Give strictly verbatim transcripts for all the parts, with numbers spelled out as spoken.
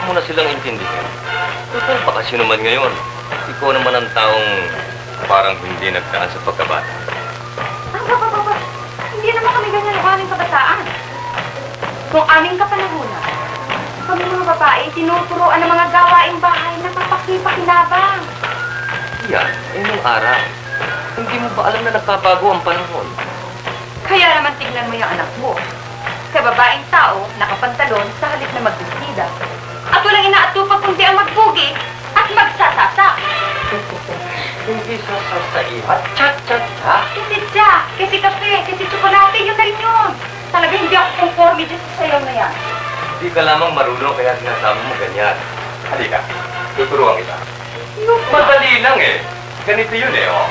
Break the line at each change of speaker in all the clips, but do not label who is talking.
mo na silang intindihin. Total, bakasyon naman ngayon. Ikaw naman ang taong parang hindi nagtaan sa pagkabata.
Ah, baba, baba. Hindi naman kami ganyan ang aming kabataan. Kung aming kapanahunan, kami mga babae, tinuturoan ng mga gawaing bahay na papakipakinabang.
Yan, eh nung araw. Hindi mo ba alam na nagbabago ang panahon?
Kaya naman tignan mo yung anak mo. Kababaeng tao, nakapantalon sa halip na magbistida. At walang inaatupag kundi ang magbugi at magsasasak.
Hindi sasasai at chat-chat-cha.
Kasi tsa, kasi kape, kasi tsokolate, yun na rin yun. Talaga hindi ako conforme dyan sa sayaw na yan.
Hindi ka lamang marunong kaya sinasabi mo ganyan. Halika, tuturuan kita.
Yung
madali lang eh. Ganito yun eh, oh.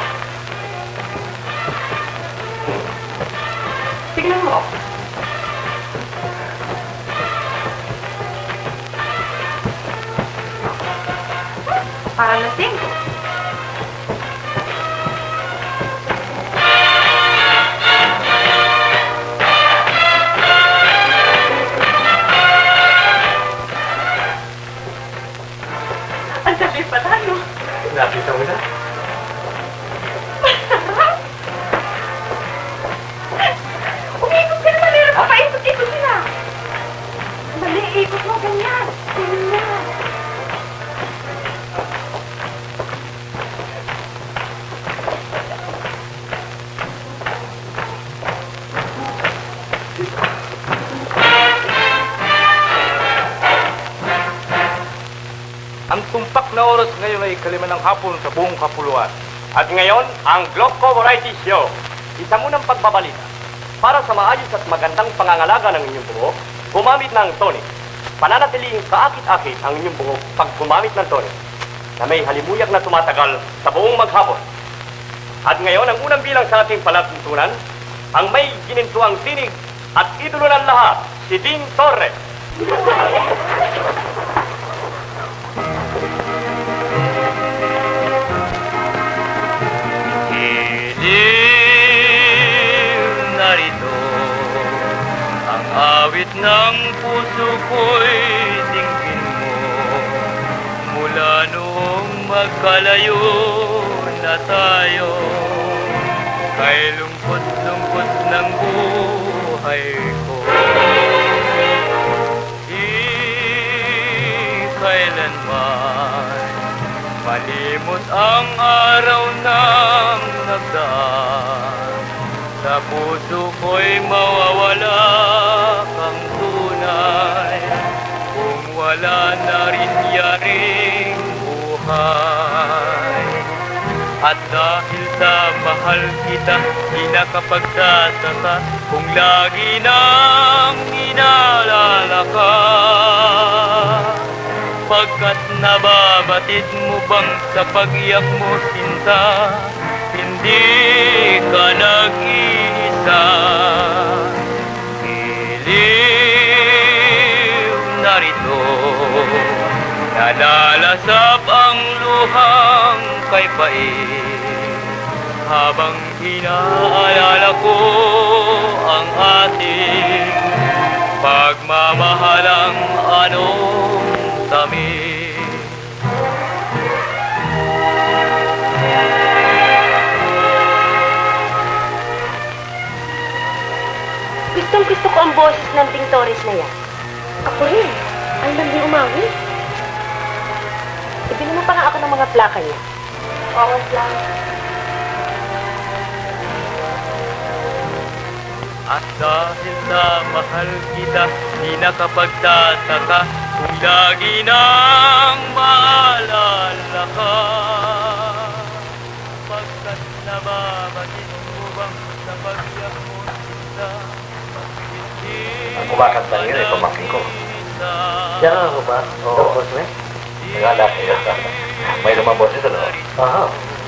Tignan mo. Para lasing ko. Ang sabi pa tayo.
Nakita mo na?
Umikot ka naman, meron pa paikot-ikot sila. Mali, ikot mo, ganyan. Ganyan.
Ang tumpak na oras ngayon ay kalima ng hapon sa buong kapuluan. At ngayon, ang Gloco Variety Show. Isa munang pagbabalita. Para sa maayos at magandang pangangalaga ng inyong buhok, gumamit ng tonic. Pananatiling kaakit-akit ang inyong buhok pag gumamit ng tonic na may halimuyak na tumatagal sa buong maghapon. At ngayon, ang unang bilang sa ating palatuntunan, ang may ginintuang tinig at idolo ng lahat, si Ding Torres.
Narito ang awit ng puso ko'y dinggin mo. Mula noong magkalayo na tayo, kay lungkot-lungkot ng buhay ko. Di kailanman malimot ang araw ng nagdaan. Sa puso ko'y mawawala kang tunay kung wala na rin yaring buhay. At dahil sa mahal kita, di nakapagsasaka kung lagi nang inaalala ka. Pagkat nababatid mo bang sa pag-iyak mo, sinta, hindi ka nag-iisa. Giliw narito, nalalasap ang luhang kay pait, habang inaalala ko ang ating pagmamahalang anong tamis.
Gustong gusto ko ang boses ng Ding Torres na yan. Ako rin. Ang lambing umawi. Ibili mo pa nga ako ng mga plaka niya. Oo, plaka.
At dahil na mahal kita, di nakapagtataka kung lagi nang maalala ka. Pagkat nababatid mo bang sa pag-iyak mo, sinta,
ang kumakanta yun ay pamangkin ko. Siya nga ako ba? Oo. Tapos eh? Nag-alak kayo. May lumang boses ano? Aha.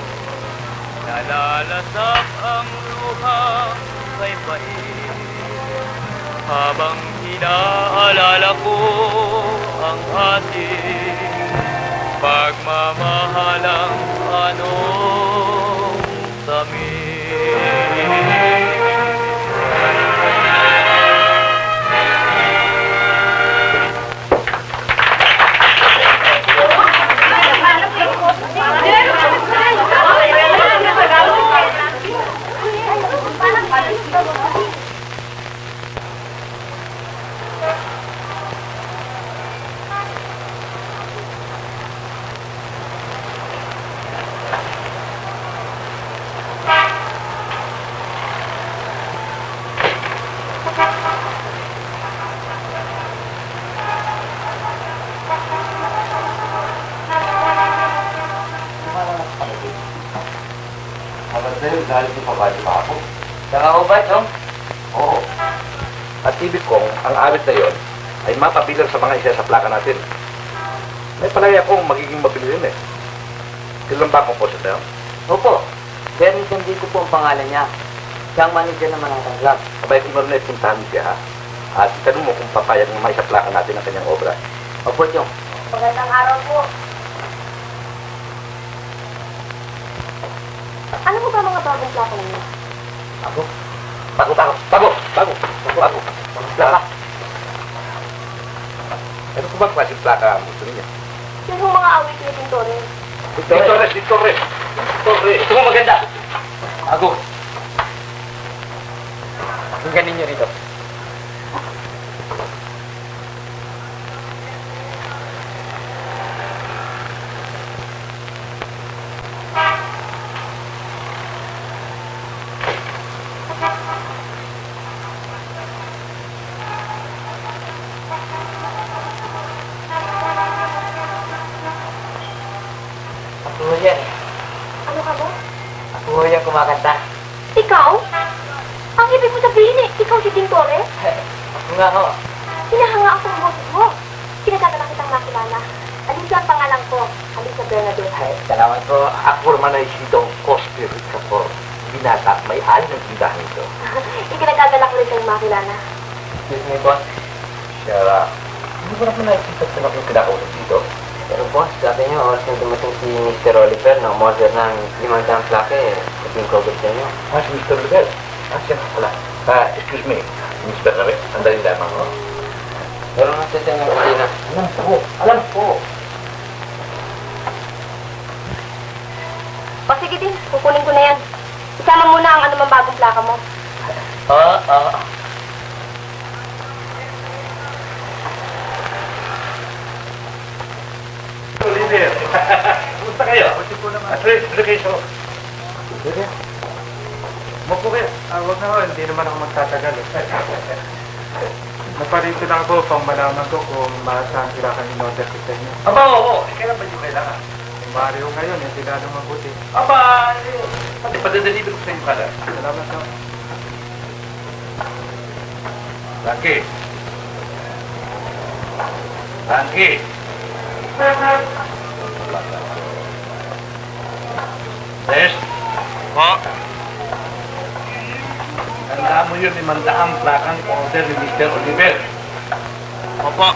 Nalalasap ang luhang kay pait, habang inaalala ko ang ating pagmamahalang anong tamis.
sa'yo, galit yung papadi pa ako.
Saka ko ba, Chong?
Oo. At ibig kong, ang awit na yon ay mapabilang sa mga isa sa plaka natin. May palaya akong magiging mabili rin eh. Kailan ba akong posit na yun?
Opo. Bennington D ko po ang pangalan niya. Siya ang manager ng Manhattan Club.
Abay kung meron na ipuntahan siya ha. At itanong mo kung papayag ng may sa plaka natin ang kanyang obra.
Opo, Chong.
Magandang araw po. Ano po ba mga bagong plaka ninyo?
Ako? Bago, bago, bago, bago, bago. Plaka. Ano ko ba klaseng plaka ang gusto niya?
Yan yung mga awit ni Tintore.
Victorres, Victorres, Victorres.
Ito mo maganda. Ako. Ang ganin niyo rito.
Ako yan.
Ano ka ba?
Ako yan kumakanta.
Ikaw? Ang ibig mo sabihin eh, ikaw si Tintore?
Ako nga ho.
Hinahanga ako ng boses mo. Pinagkakala kitang makilala. Alisa ang pangalan ko. Alisa Bernadette.
Ay, salamat po. Ako naman ay si Don Cosby Ricafort. Binata at may alin ng tindahan ito.
Ikinagkagala ko rin kayong makilala.
Excuse me, boss.
Kaya, hindi ko naman nakikita sa mga kinakausap dito.
Pero boss, sabi niyo, oras na dumating si Mister Oliver na umorder ng limang daang plake, sabihin ko agad sa inyo.
Ah, si Mister Miguel. Ah, siya nga pala. Ah, excuse me. Mister Rabe, sandali lamang ho.
Pero nga sa inyo, Martina.
Alam po, alam po.
O sige din, kukunin ko na yan. Isama mo na ang anumang bagong plaka mo.
Oo, oo.
Oliver, kumusta kayo? At least, location.
Mopo kayo. Ah, wag na ho. Hindi naman ako magtatagal eh. Naparito lang ako pang malaman ko kung maasahan sila kang in-order ko sa inyo.
Aba, oo. Eh, kailan ba yung kailangan?
Yung Mario ngayon, hindi lalong mabuti.
Aba, eh. Pati padadalibre ko sa inyo pala.
Salamat ho.
Frankie. Frankie. Yes.
Po?
Tandaan mo yun, limandaang plakang order ni Mister Oliver.
Opo.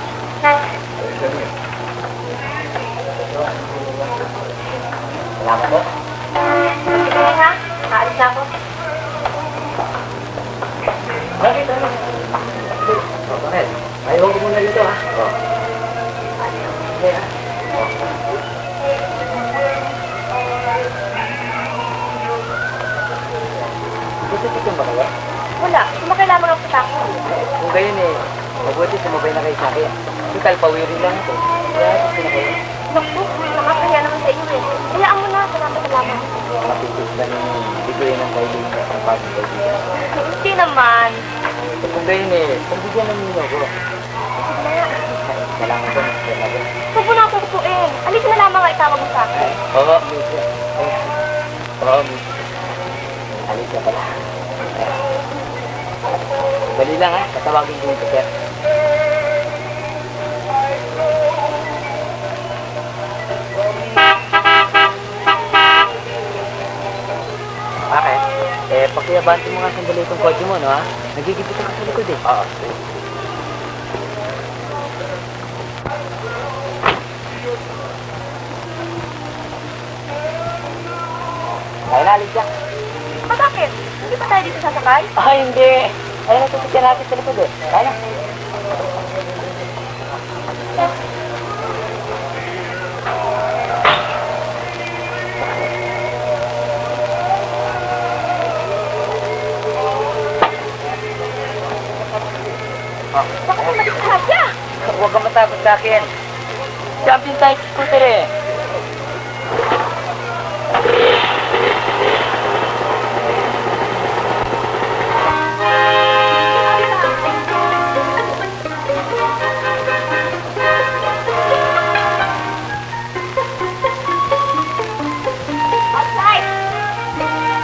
Salamat po.
Sige na ha, aalis na ako.
Bakit ano? Oh, bakit? Ayaw ko muna dito ah. Oh. Sige ah. Gusto-gusto ba kayo?
Wala, sumakay lamang ako sa taxi.
Kung gayon eh, mabuti sumabay na kayo sa akin. Total, pawiri lang ito. Kaya gusto na kayo.
Naku, nakakaya naman sa iyo eh. Hayaan mo na, salamat salamat.
Mapipis ba ng bigay ng kaibigan sa pagpapang kaibigan?
Hindi naman.
Eh, kung gayon eh, pagbigyan ng ninyo ko.
Sige na nga.
Salamat po, Mister Nabil.
Huwag mo na ako tutuin. Alisa na lamang nga itawag mo sa akin.
Oo, Mister. Oo, Mister. Alis na pala. Dali lang ha, tatawagin ko yung sir. Bakit? Eh, pakiabante mo nga sandali itong kotse mo, no ha? Nagigipit ka sa likod eh.
Oo.
Kaya na, alis ka.
Ah, bakit? Hindi pa tayo dito sasakay?
Ah, hindi. Ayun, natutupyan natin sa likod eh. Kaya na.
Bakit ang matikasya?
Huwag kang matakot sa akin. Champion tayo sa scooter eh.
Outside!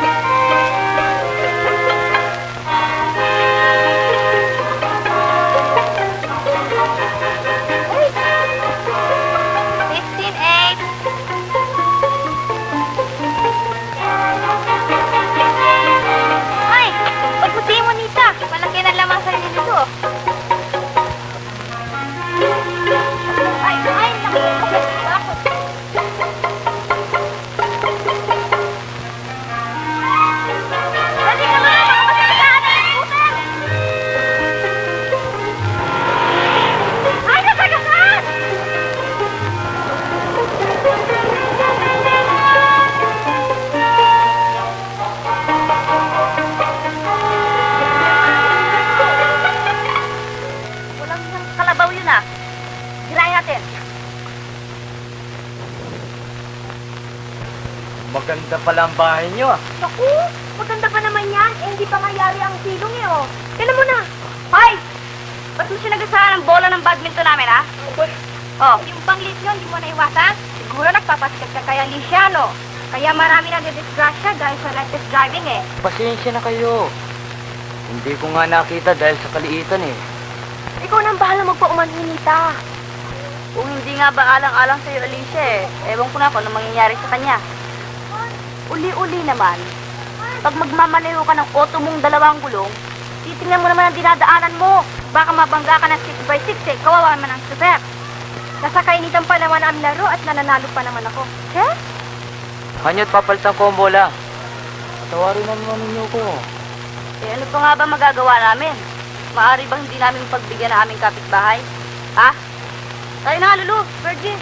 Maganda pala ang bahay niyo ah.
Naku, maganda pa naman yan. Eh, hindi pa mayari ang silong eh, oh. Tignan mo na. Hoy! Ba't mo sinagasaan ang bola ng badminton namin, ha? Oh, yung panglit yun, hindi mo naiwasan? Siguro nagpapasikat ka kay Alicia, no? Kaya marami na disgrasya dahil sa reckless driving, eh.
Pasensya na kayo. Hindi ko nga nakita dahil sa kaliitan eh.
Ikaw nang bahala magpaumanhinita.
Kung hindi nga ba alang-alang sa'yo, Alicia, eh. Ewan ko na kung ano mangyayari sa kanya. Uli-uli naman, pag magmamaneho ka ng auto mong dalawang gulong, titingnan mo naman ang dinadaanan mo. Baka mabangga ka ng six by six eh, kawawa naman ang super. Nasa kainitan pa naman ang laro at nananalo pa naman ako. Eh?
Kanya't papalitan ko ang bola. Patawarin na naman ninyo ko.
Eh ano pa nga ba magagawa namin? Maari bang hindi namin pagbigyan ng aming kapitbahay? Ha? Tayo na nga, Lulu, Virgin.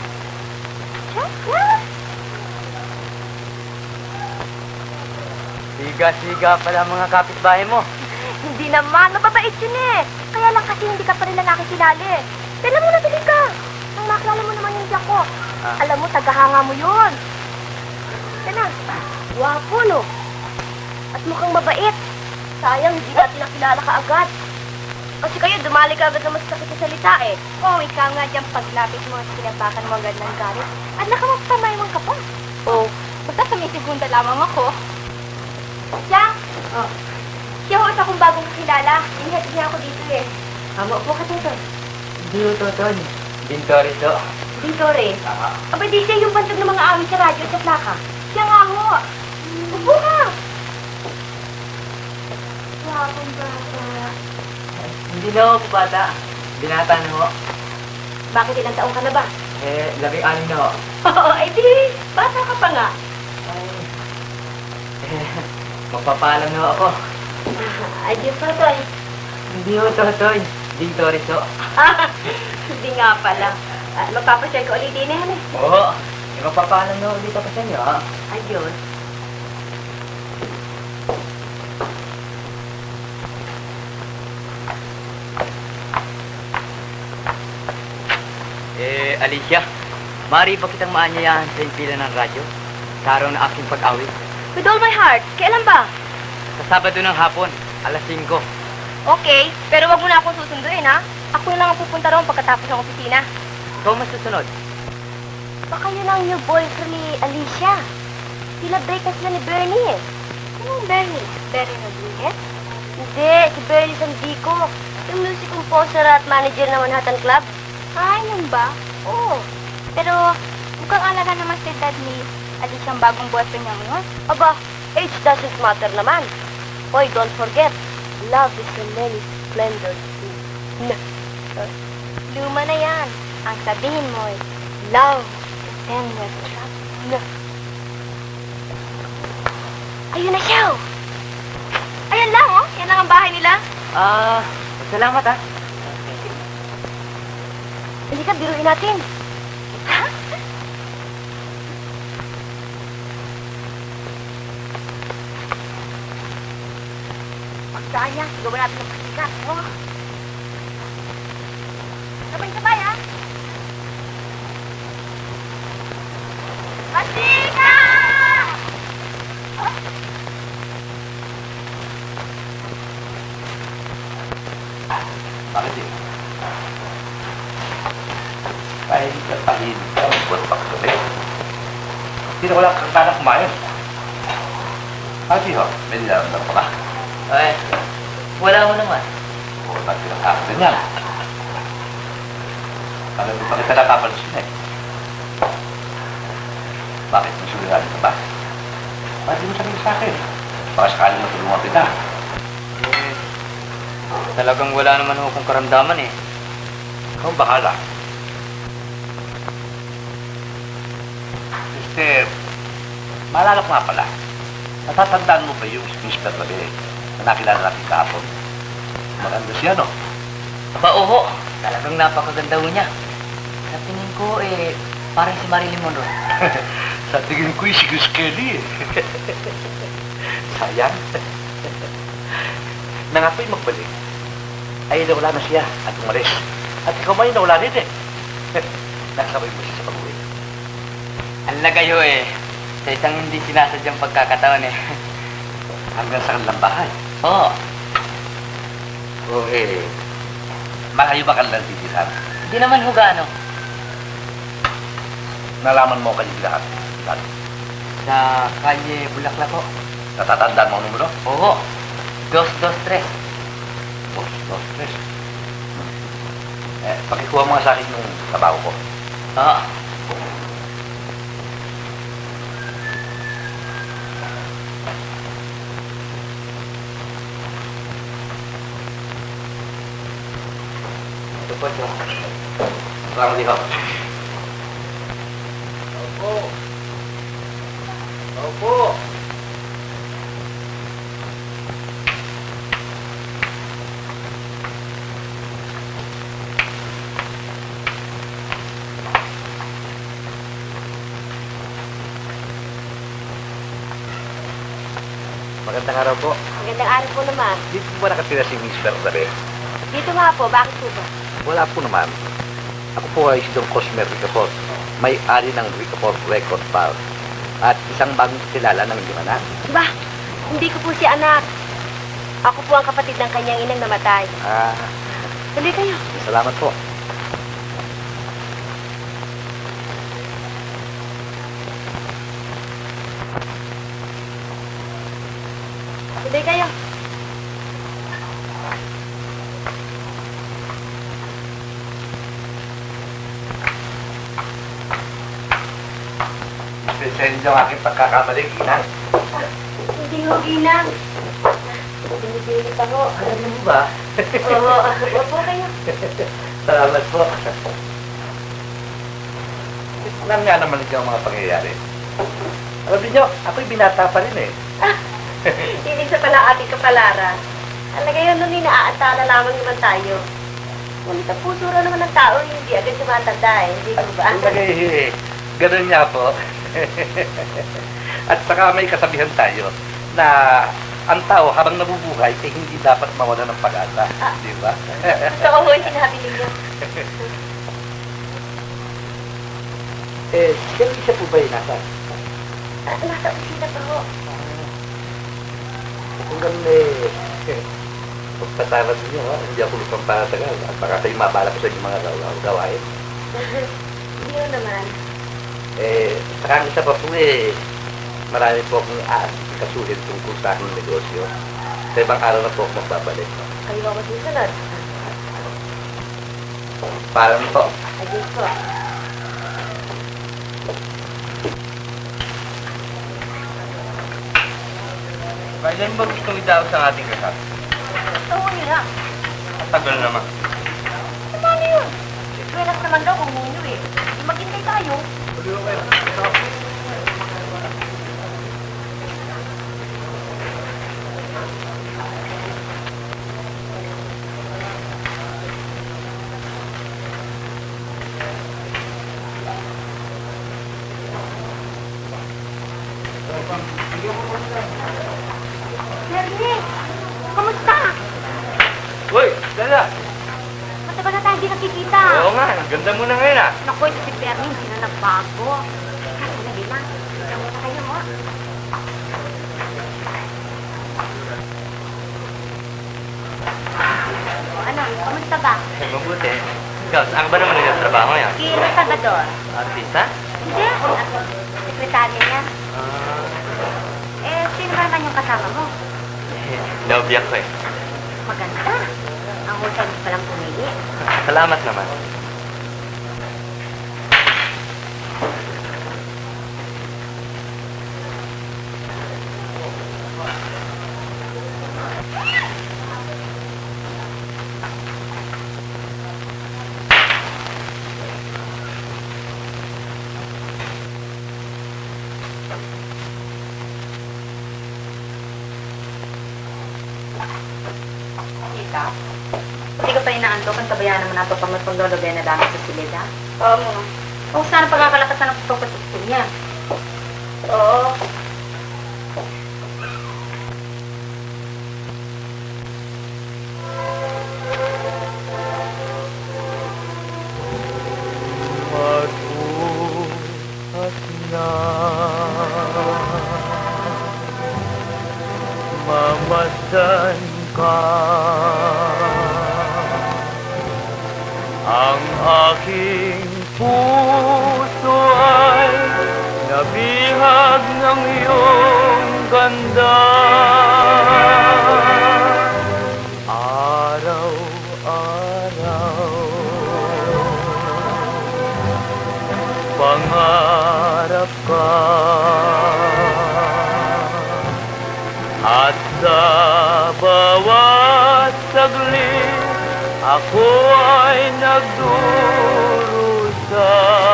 Siga-siga pala ang mga kapitbahay mo.
Hindi naman, mababait yun eh. Kaya lang kasi hindi ka pa rin lalaki sinali. Tignan mo na, dali ka. Nang makilala mo naman yung Jack ko.
Ah.
Alam mo, tagahanga mo yun. Tignan, wapo no. At mukhang mabait. Sayang, hindi natin nakilala ka agad. Kasi kayo, dumali ka agad na masakit sa salita eh. Oo, oh, ikaw nga dyan paglapit mo at sinabakan mo agad ng galit. At nakamagpamayman ka pa.
Oh, basta sa may segunda lamang ako.
Jack! Oh. Siya ho, isa kong bagong kakilala. Inihati niya ako dito eh. Amo po ka dito.
Hindi ko toton. Bintori to.
Dito rin. Aba, di siya yung bantog ng mga awit sa radyo at sa plaka. Siya nga ho. Upo ka! Wapong bata.
Hindi na ako bata. Binata na ho.
Bakit ilang taong ka na ba?
Eh, labing anin na ho.
Oo, ay di. Bata ka pa nga.
Ay. Eh, magpapalam na ho ako.
Ay, Diyos ko, Toy.
Hindi ho, totoy. Bintori to.
Hindi nga pala. Uh, magpapasyal ka ulit din eh, eh.
Oo. Eh, magpapalam na ulit ako sa inyo, ha?
Ay, Diyos.
Eh, Alicia, maaari ba kitang maanyayahan sa impila ng radyo? Sa araw na aking pag-awit.
With all my heart. Kailan ba?
Sa Sabado ng hapon, alas singko.
Okay, pero wag mo na akong susunduin, ha? Ako na lang ang pupunta roon pagkatapos ng opisina.
Ikaw mas susunod.
Baka yun ang new boyfriend ni Alicia. Sila break na sila ni Bernie, eh. Sinong Bernie? Bernie Rodriguez? Hindi, si Bernie Sandico. Yung music composer at manager ng Manhattan Club.
Ay, yun ba? Oo. Pero mukhang alaga naman si Dad ni Alicia ang bagong boyfriend niya ngayon.
Aba, age doesn't matter naman. Hoy, don't forget, love is a many splendors. Na.
Luma na yan. Ang sabihin mo ay,
Love.
then with trap.
Na. Ayun na siya. oh.
Ayan lang, oh. Yan lang ang bahay nila.
Ah, salamat, ha?
Hindi ka, biruin natin.
Pagdaya, gawin natin ng pasikat. Oh. Sabay-sabay, ha? Pasikat!
Bakit eh? Kahit ka tahid ka, buwan pa kagabi. Hindi na wala kang tanang kumain. Happy ho, may nilaramdam ka ba?
Eh, wala mo naman.
Oo, ba't pinagkakasin yan? Parang di pa kita napapansin eh. Bakit mo sulihan ka ba? Bakit di mo sabihin sa akin? Baka sakaling matulungan kita.
Eh, talagang wala naman ho akong karamdaman, eh.
Ikaw ang bahala. Mister, maalala ko nga pala. Natatandaan mo ba yung si Mister Labe na nakilala natin kahapon? Maganda siya, no?
Aba, oo. Talagang napakaganda ho niya. Sa tingin ko, eh, parang si Marilyn Monroe.
Sa tingin ko yung si Gus Kelly, eh. Sayang. Nang ako'y magbalik, ay nawala na siya at umalis. At ikaw may nawala din, eh. Nakasabay mo siya sa pag-uwi.
Ang lagay ho, eh. Sa isang hindi sinasadyang pagkakataon eh.
Hanggang sa kanilang bahay.
Oo.
O eh, malayo ba kanilang titirahan?
Hindi naman ho gaano.
Nalaman mo kanyang lahat. Lahat.
Sa kalye Bulaklak ho.
Natatandaan mo ang numero?
Oo. Dos, dos, tres.
Dos, dos, tres. Eh, pakikuha mo nga sa akin yung trabaho ko.
Oo.
Ito po, ito. Salamat dito. Opo. Opo. Magandang araw po.
Magandang araw po naman.
Dito po ba nakatira si Miss Bernabe?
Dito nga po, bakit po ba?
Wala po naman. Ako po ay si Don Cosmer Ricafort, may-ari ng Ricafort Record Bar. At isang bagong kilala ng inyong anak.
Diba? Hindi ko po si anak. Ako po ang kapatid ng kanyang inang namatay.
Ah,
Tuloy kayo.
salamat po.
Tuloy kayo.
Presensya ang aking pagkakamali, Inang.
Hindi ho, inang. Pinipilit ako.
Alam mo ba?
Oo, opo kayo.
Salamat po. Alam nga naman ito ang mga pangyayari. Alam niyo, ako'y binata pa rin eh.
Ibig sa pala ating kapalaran. Alaga yun nun, inaaantala lamang naman tayo. Ngunit ang puso raw naman ng tao, hindi agad tumatanda eh. Hindi ko ba?
Lagay, ganun niya po. At saka may kasabihan tayo na ang tao habang nabubuhay ay hindi dapat mawala ng pag-asa.
Ah.
Di ba?
Totoo ho yung sinabi ninyo.
eh, ganun siya po ba yung nasa?
Ah, nasa opisina pa ho.
Kung ganun eh, pagpataran niyo ha, hindi ako lupang patagal. At baka kayo mabala ko sa inyong mga gaw- gawain.
Hindi ho naman.
Eh, saka ang isa pa po eh, marami po akong aasikasuhin tungkol sa aking negosyo. Sa ibang araw na po ako magbabalik.
Kayo ako susunod.
Parang po.
Ayun po.
Kailan ba gustong idaos ang ating kasal?
Oo nila.
Ang tagal naman.
Ano ano yun? Relax naman daw kung munyo eh. Di maghintay tayo. Bernie! Kamusta?
Uy, Dada!
Matagal na tayo hindi nakikita.
Oo nga, ang ganda mo na ngayon ah.
Naku, ito si Bernie, hindi na nagbago. Kasi hindi na. Ikaw muna kayo mo. O, ano, kamusta ba?
Eh, mabuti. Ikaw, saan ka ba naman nagtatrabaho ngayon?
Kino Salvador.
Artista?
Hindi. Ako, sekretarya niya.
Ah,
Eh, sino ba naman yung kasama mo?
eh, naubyak ko eh.
Maganda. Ang husay mo palang pumili.
Salamat naman.
Tita, hindi ka pa inaantok. Ang tabayan naman nato pag magpaglologay na dami sa silid, ha?
Oo mo.
O, sana pagkakalakasan ng pagpatukto niya.
Oo.
Mag-uhat na Masdan ka. Ang aking puso ay nabihag ng iyong ganda. Araw-araw pangarap ka. At sa bawat saglit ako ay nagdurusa.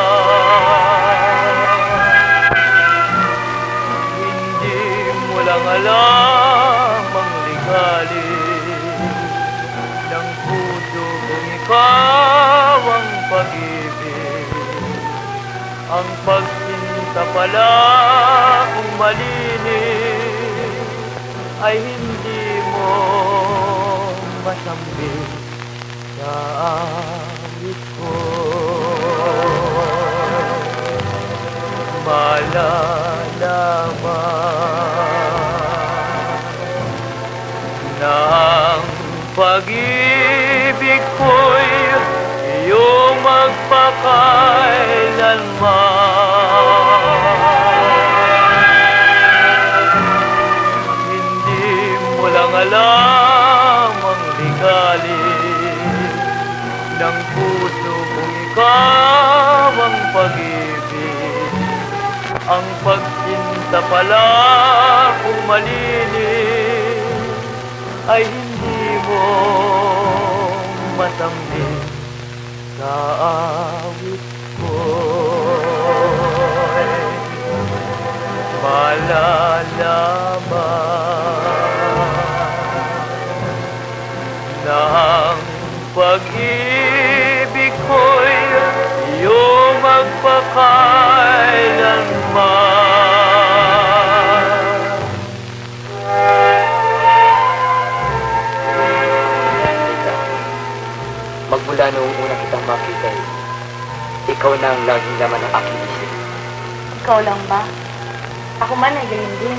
Hindi mo lang alam ang ligalig ng puso kung ikaw ang pag-ibig. Ang pagsinta pala kung malinis ay hindi mo masambit sa awit ko. Malalaman na ang pag-ibig ko'y iyong magpakailanman. Hindi mo lang alam ang ligalig ng puso kung ikaw ang pag-ibig. Ang pagsinta pala kung malinis ay hindi mo masamit sa awit ko'y malalaman na ang pag-ibig ko'y iyong magpakailanman.
Magmula noong una kitang makita, eh, ikaw na ang laging laman ng aking isip.
Ikaw lang ba? Ako man ay gayon din.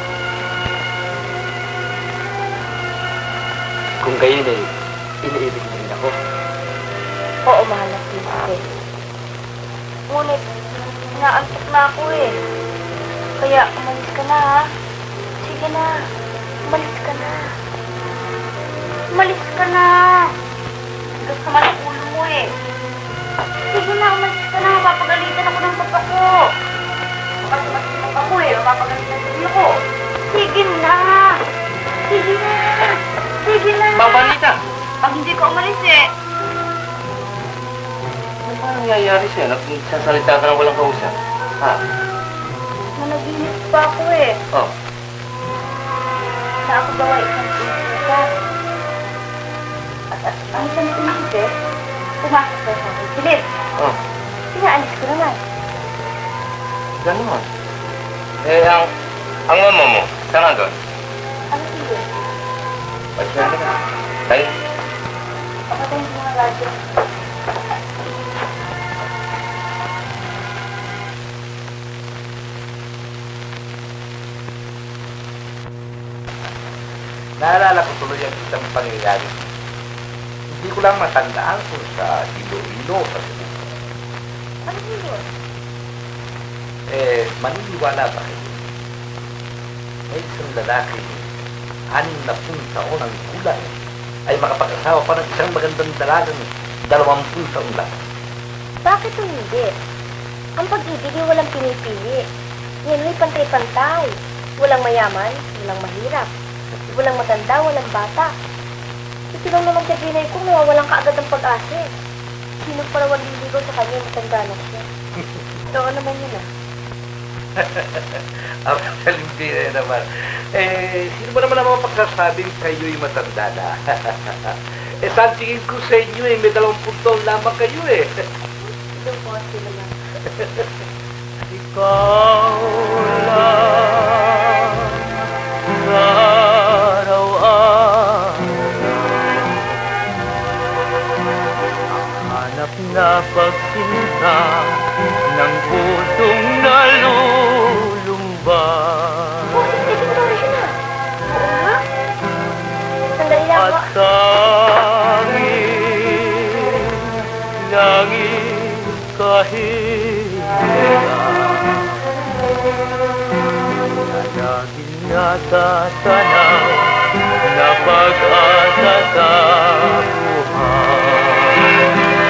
Kung gayon ay iniibig mo rin ako.
Oo, mahal na Prince. Ngunit, naantok na ako eh. Kaya, umalis ka na ha. Sige na, umalis ka na.
Umalis ka na! Tigas naman ang ulo mo eh. Sige na, umalis ka na. Mapapagalitan ako ng papa ko. Baka tumasin ng papa ko eh. Mapapagalitan din ako. Sige na! Sige na! Sige na!
Babanita!
Pag hindi ka umalis eh.
Ano ba nangyayari sa'yo? Nagsasalita ka ng walang kausap. Ha?
Nanaginip pa ako eh.
Oh.
Na ako daw ay isang prinsesa. At at ang isang prinsesa, pumasok daw sa aking silid.
Oh.
Pinaalis ko naman.
Ganon. Eh, ang... Ang mama mo, saan nga doon?
Ano silid?
Pasyali ka. Tayo.
Papatayin ko mga radyo.
Naalala ko tuloy ang isang pangyayari. Hindi ko lang matandaan kung sa Iloilo sa Cebu.
Ano yun?
Eh, maniniwala ba kayo? May isang lalaki, anim na pung taon ang gulang, ay makapag-asawa pa ng isang magandang dalagang dalawampung taon lang.
Bakit hindi? Ang pag-ibig ay walang pinipili. Yan ay pantay-pantay. Walang mayaman, walang mahirap. Walang matanda, walang bata. Ito lang naman sa ginay ko, mawawalan ka agad ng pag-asa. Sino pa raw ang liligaw sa kanya, matanda na siya. Totoo naman yun ah.
Ang salindi na naman. Eh, sino ba naman naman pagsasabing kayo'y matanda na? Eh, saan tingin ko sa inyo eh, may dalawampung taon lamang kayo eh.
Ito po sila na.
Ikaw lang sa araw-araw, hanap na pagsinta ng pusong nalulumba.
Oh, hindi ko na siya na. Oo nga.
pahinga na laging natatanaw na pag-asa sa buhay.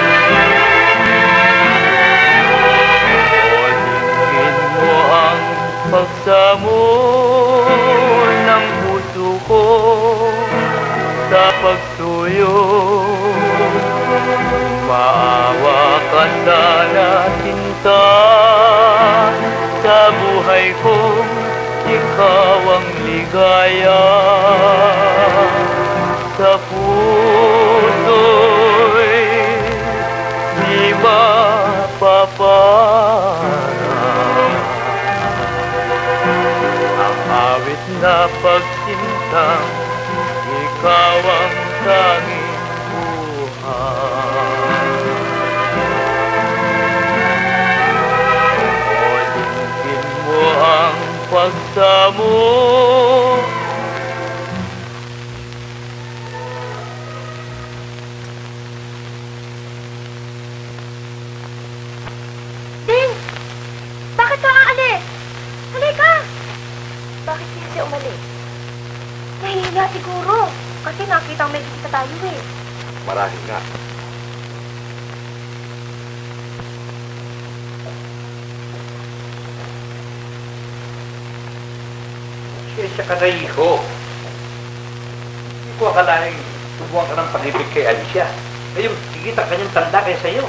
O tingin mo ang pagsamo ng puso ko sa pagsuyo. Maawa ka sana, sinta, sa buhay kong ikaw ang ligaya. Sa puso'y di mapapara ang awit na pagsintang ikaw ang tanging buhay. Olingin mo ang pagsamo
Ding! Bakit ka aalis? Halika! Bakit hindi siya umalis? Nahihiya siguro. Kasi nakita may kita tayo eh.
Marahil nga. Siya ka na, hijo. Hindi ko akalaing tubuhan ka ng pag-ibig kay Alicia. Ngayon, kikita kanyang tanda kaya sa'yo.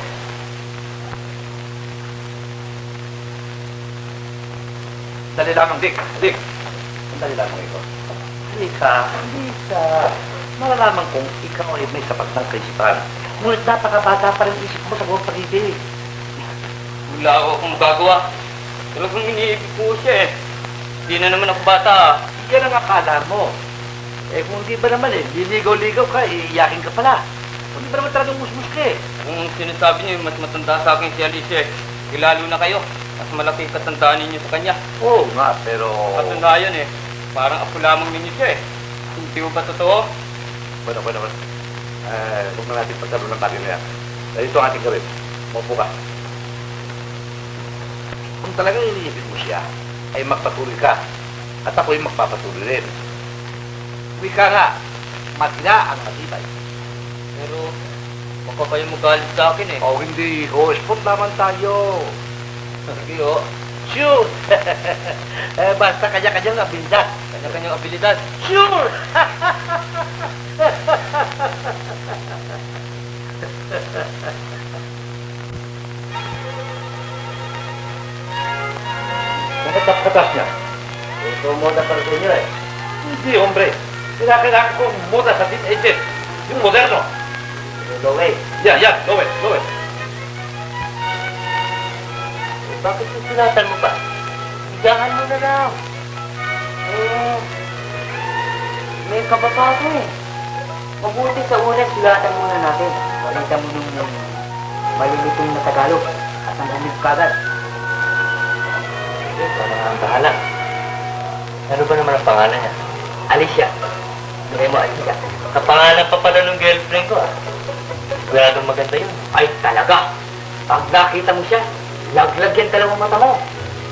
Dali lamang, Dick. Dick. Dali lamang ito. Halika, halika. Malalaman kong ikaw ay may sapat ng kaisipan. Ngunit napakabata pa rin isip mo sa buong pag-ibig.
Wala ako akong magagawa. Talagang iniibig ko siya eh. Hindi na naman ako bata ah.
Yan ang akala mo. Eh kung di ba naman eh, liligaw-ligaw ka, iiyakin ka pala. Kung di ba naman talagang musmus ka eh.
Kung sinasabi niyo, mas matanda sa akin si Alicia eh. Eh, lalo na kayo. Mas malaki katandaan ninyo sa kanya.
Oo nga, pero...
Katunayan eh. Parang apo lamang ninyo siya eh. Hindi mo ba totoo?
Bueno, bueno, bueno. Eh, huwag na natin pagdalo ng bagay na yan. Dahil ito ang ating gawin. Maupo ka. Kung talagang iniibig mo siya, ay magpatuloy ka. At ako'y magpapatuloy rin. Uwi ka nga. Matina ang matibay.
Pero, baka kayo magalit sa akin eh.
O hindi, ho. Sport naman tayo.
Sige oh.
Sure! eh, basta kanya-kanyang abilidad.
Kanya-kanyang abilidad.
Sure! Ang katap-katas niya. Ito moda para sa inyo eh. Hindi, hombre. Kailangan ko moda sa teenager. Yung moderno. Lowe. Yan, yan. Lowe, lowe.
Bakit susulatan mo pa? Higahan mo na lang. Eh, may kababago eh. Mabuti sa una, sulatan muna natin. Balita mo nung yung malilitong na Tagalog at ang humig kagad.
Sige, parang ang bahala. Ano ba naman ang pangalan niya?
Alicia. Bigay mo Alicia.
Kapangalan pa pala ng girlfriend ko ah. Siguradong maganda yun.
Ay talaga! Pag nakita mo siya, laglag yan dalawang mata mo.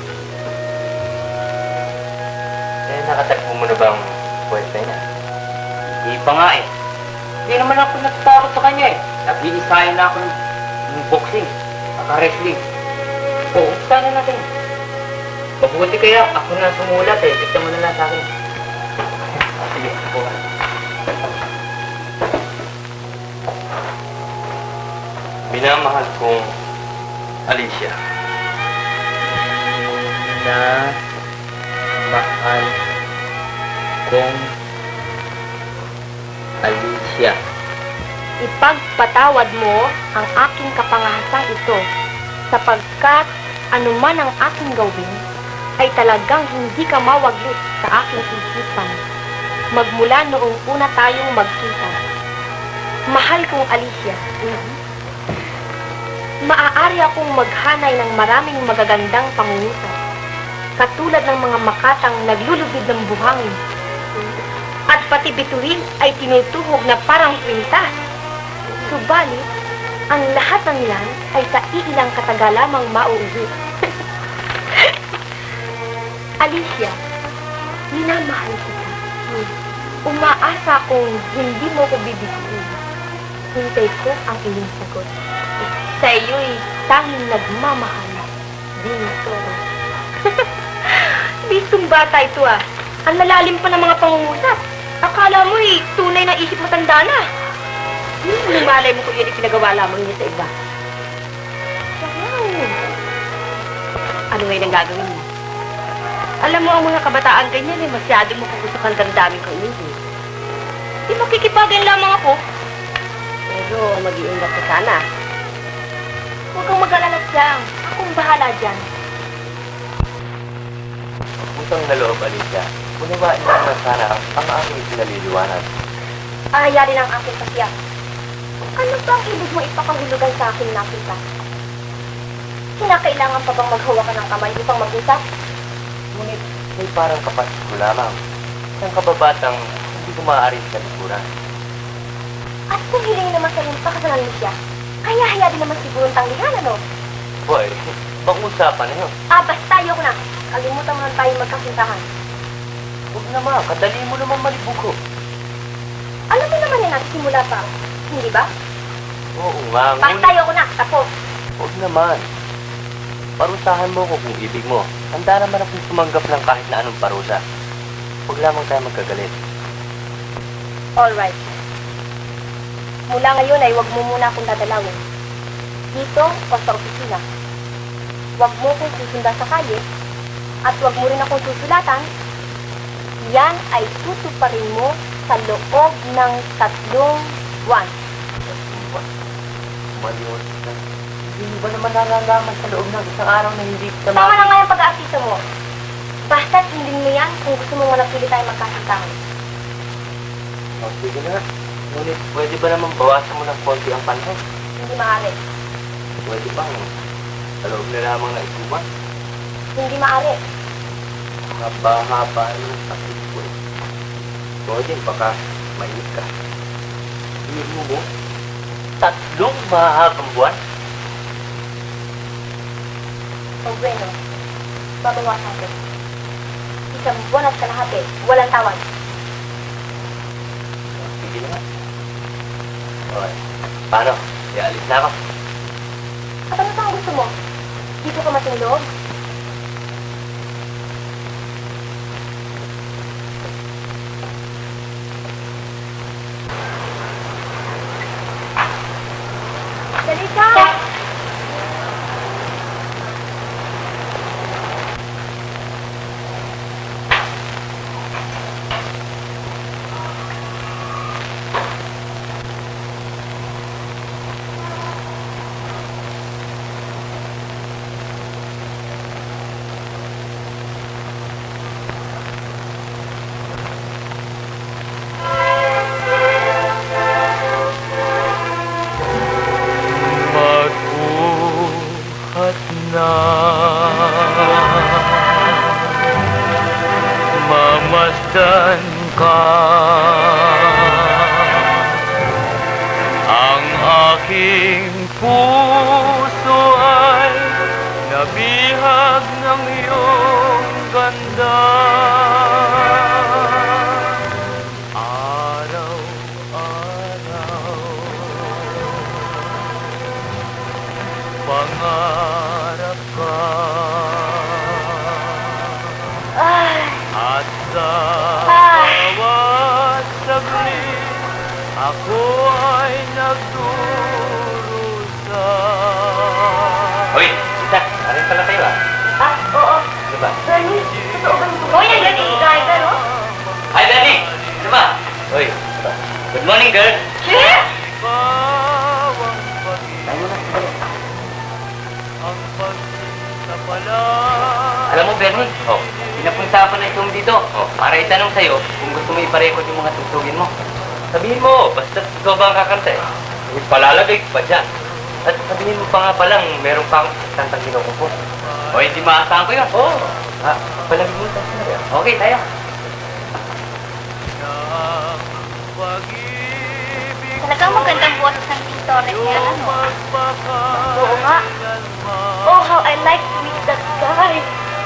Eh, nakatagpo mo na ba ang pwesta niya?
Di pa nga eh. Hindi naman ako natatakot sa kanya eh. Nag-iisahin na ako ng, ng boxing, naka-wrestling. Oo, sana natin. Mabuti kaya ako na sumulat eh. Tignan mo na lang sa akin.
Sige, ako ka. Minamahal kong Alicia.
Na mahal kong Alicia.
Ipagpatawad mo ang aking kapangahasang ito, sapagkat anuman ang aking gawin, ay talagang hindi ka mawaglit sa aking isipan, magmula noong una tayong magkita. Mahal kong Alicia, maaari akong maghanay ng maraming magagandang pangungusap, katulad ng mga makatang naglulubid ng buhangin, at pati bituin ay tinutuhog na parang kwintas. Subalit, Ang lahat ng yan ay sa iilang kataga lamang mauuwi. Alicia, minamahal kita. Umaasa akong hindi mo ko bibigyan. Hintay ko ang iyong sagot. Sa iyo'y tanging nagmamahal. Dito. Bistong bata ito ah. Ang lalalim pa ng mga pangungusap. Akala mo eh, tunay na isip matanda na. Hmm, lumalay mo ko yun ipinagawa lamang niya sa iba. Wow. Ano ngayon ang gagawin mo? Alam mo, ang mga kabataan ganyan eh, masyadong mapupusukan damdamin ko yun eh. Di makikipagan lamang ako. Pero mag-iingat ka sana. Huwag kang mag-alala dyan. Akong bahala dyan.
Utang na loob, Alicia. Unawain mo naman sana ang aking pinaliliwanag.
Ahayari ng aking pasiyak. Ano ba ang ibig mo ipakahulugan sa akin, nakita? Kinakailangan pa bang maghawakan ng kamay upang mag-usap?
Ngunit may parang kapatid ko lamang. Isang kababatang hindi ko maaari sa likuran.
At kung hilingin naman sa iyong pakasalan mo siya, kaya haya din naman siguro ang tanglihan, ano?
Boy, bang usapan na yun?
Ah, basta ayoko na. Kalimutan mo lang tayo magkasintahan.
Huwag naman, kadali mo naman malibuko.
Alam mo naman yan, nagsimula pa. Hindi ba?
Oo nga,
Basta
ngunit...
ayoko na, tapos.
Huwag naman. Parusahan mo ko kung ibig mo. Handa naman akong tumanggap ng kahit na anong parusa. Huwag lamang tayo magkagalit.
Alright. Mula ngayon ay huwag mo muna akong dadalawin. Dito o sa opisina. Huwag mo kong susundan sa kalye at huwag mo rin akong susulatan. Yan ay tutuparin mo sa loob ng tatlong buwan.
Maliwas ka. Hindi mo ba naman nalalaman sa loob ng isang araw na hindi ka
Tama na nga yung pag-aartista mo. Basta't hindi mo yan kung gusto mong manatili tayo magkasintahan.
Oh, sige na. Ngunit, pwede ba naman bawasan mo ng konti ang panahon?
Hindi maaari.
Pwede bang sa loob na lamang na ituwa?
Hindi maaari.
Haba-haba yung kapit ko eh. Pwede, baka mainit ka. Tingin mo mo? Tatlong mahahabang buwan?
O bueno, babawasan ko. Isang buwan at kalahati, walang tawad.
Sige na nga. Okay. Paano? Ialis na ako.
At ano pang gusto mo? Dito ka matulog? Dali ka!
Magbuhat na, mamasdan ka. Ang aking puso ay nabihag ng iyong ganda. Pangarap ka.
Ay!
At sa
Ay!
bawat saglit, ako ay nagdurusa.
Hoy, isa, arin pala kayo ah.
Ah, oo.
Ano ba?
Bernie, totoo ba nito? Hoy, ang galing, guy ka, no?
Hi, Danny! Ano ba? Hoy, good morning, girl.
Shit!
Bawang pag-ibig,
Tayo mo na, sandali.
ang pagsapala.
Alam mo, Bernie, oh, pinapunta pa na itong dito. Oh, para itanong sa'yo kung gusto mo iparekod yung mga tugtugin mo. Sabihin mo, basta ikaw ba ang kakanta eh. May palalagay pa dyan. At sabihin mo pa nga palang, meron pa akong kantang kinukupo. O, hindi maasahan ko yun. Oo. Oh. Ah, palagay mo sa sinabi. Okay, tayo.
Ng pag-ibig
Talagang magandang boses ng Torres niya, ano? Oo nga. Oh, how I like to meet that guy.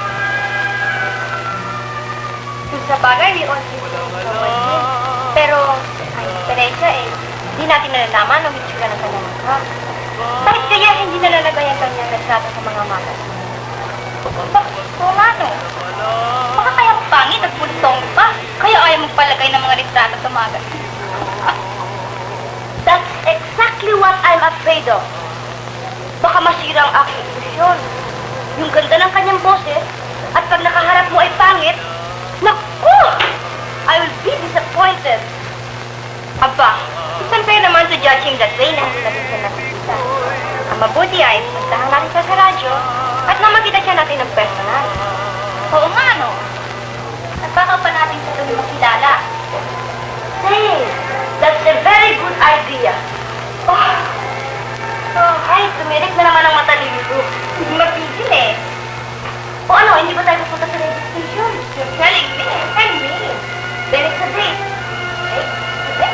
Kung sa bagay, we all think so much din. Pero, ang diferensya eh, hindi natin nalalaman ang hitsura ng kanyang mukha. Bakit kaya hindi nalalagay ang kanyang retrato sa mga mata? Bakit? Oo nga, no? Baka kaya pangit at bultong pa. Kaya ayaw magpalagay ng mga retrato sa magazine. That's exactly what I'm afraid of. Baka masira ang aking ilusyon. Yung ganda ng kanyang boses, at pag nakaharap mo ay pangit, naku! I will be disappointed. Aba, isang kayo naman sa judging that way na hindi natin siya nakikita. Ang mabuti ay, puntahan natin siya sa radyo at na makita siya natin ng personal. Oo nga, no? At baka pa natin siya tuloy makilala. Say, that's a very good idea. Oh, oh ay, tumirik na naman ang mata dito. Hindi mapigil eh. O ano, hindi ba tayo pupunta sa radio station? You're telling me, tell me. Then it's a date. Okay? Okay?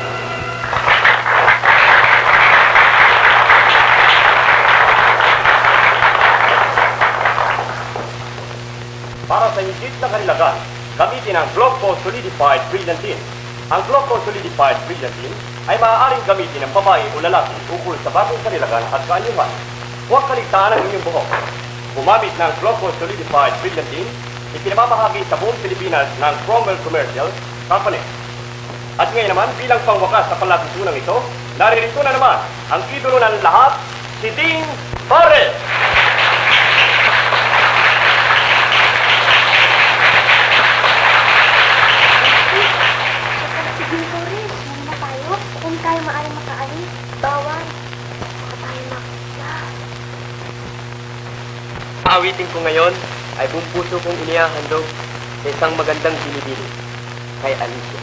Para sa higit na kanilagan, gamitin ang Gloco Solidified Brilliantine. Ang Gloco Solidified Brilliantine ay maaaring gamitin ng babae o lalaki ukol sa bagong kanilagan at kaanyuhan. Huwag kaligtaan ang inyong buhok. Gumamit ng Gloco Solidified Brilliantine, ipinamamahagi sa buong Pilipinas ng Cromwell Commercial Company. At ngayon naman, bilang pangwakas sa palatuntunan ito, naririto na naman ang idolo ng lahat, si Dean Torres!
Kung tayo maaaring makaalis, bawal. Baka tayo makita.
Awitin ko ngayon ay buong puso kong inihahandog sa isang magandang binibili kay Alicia.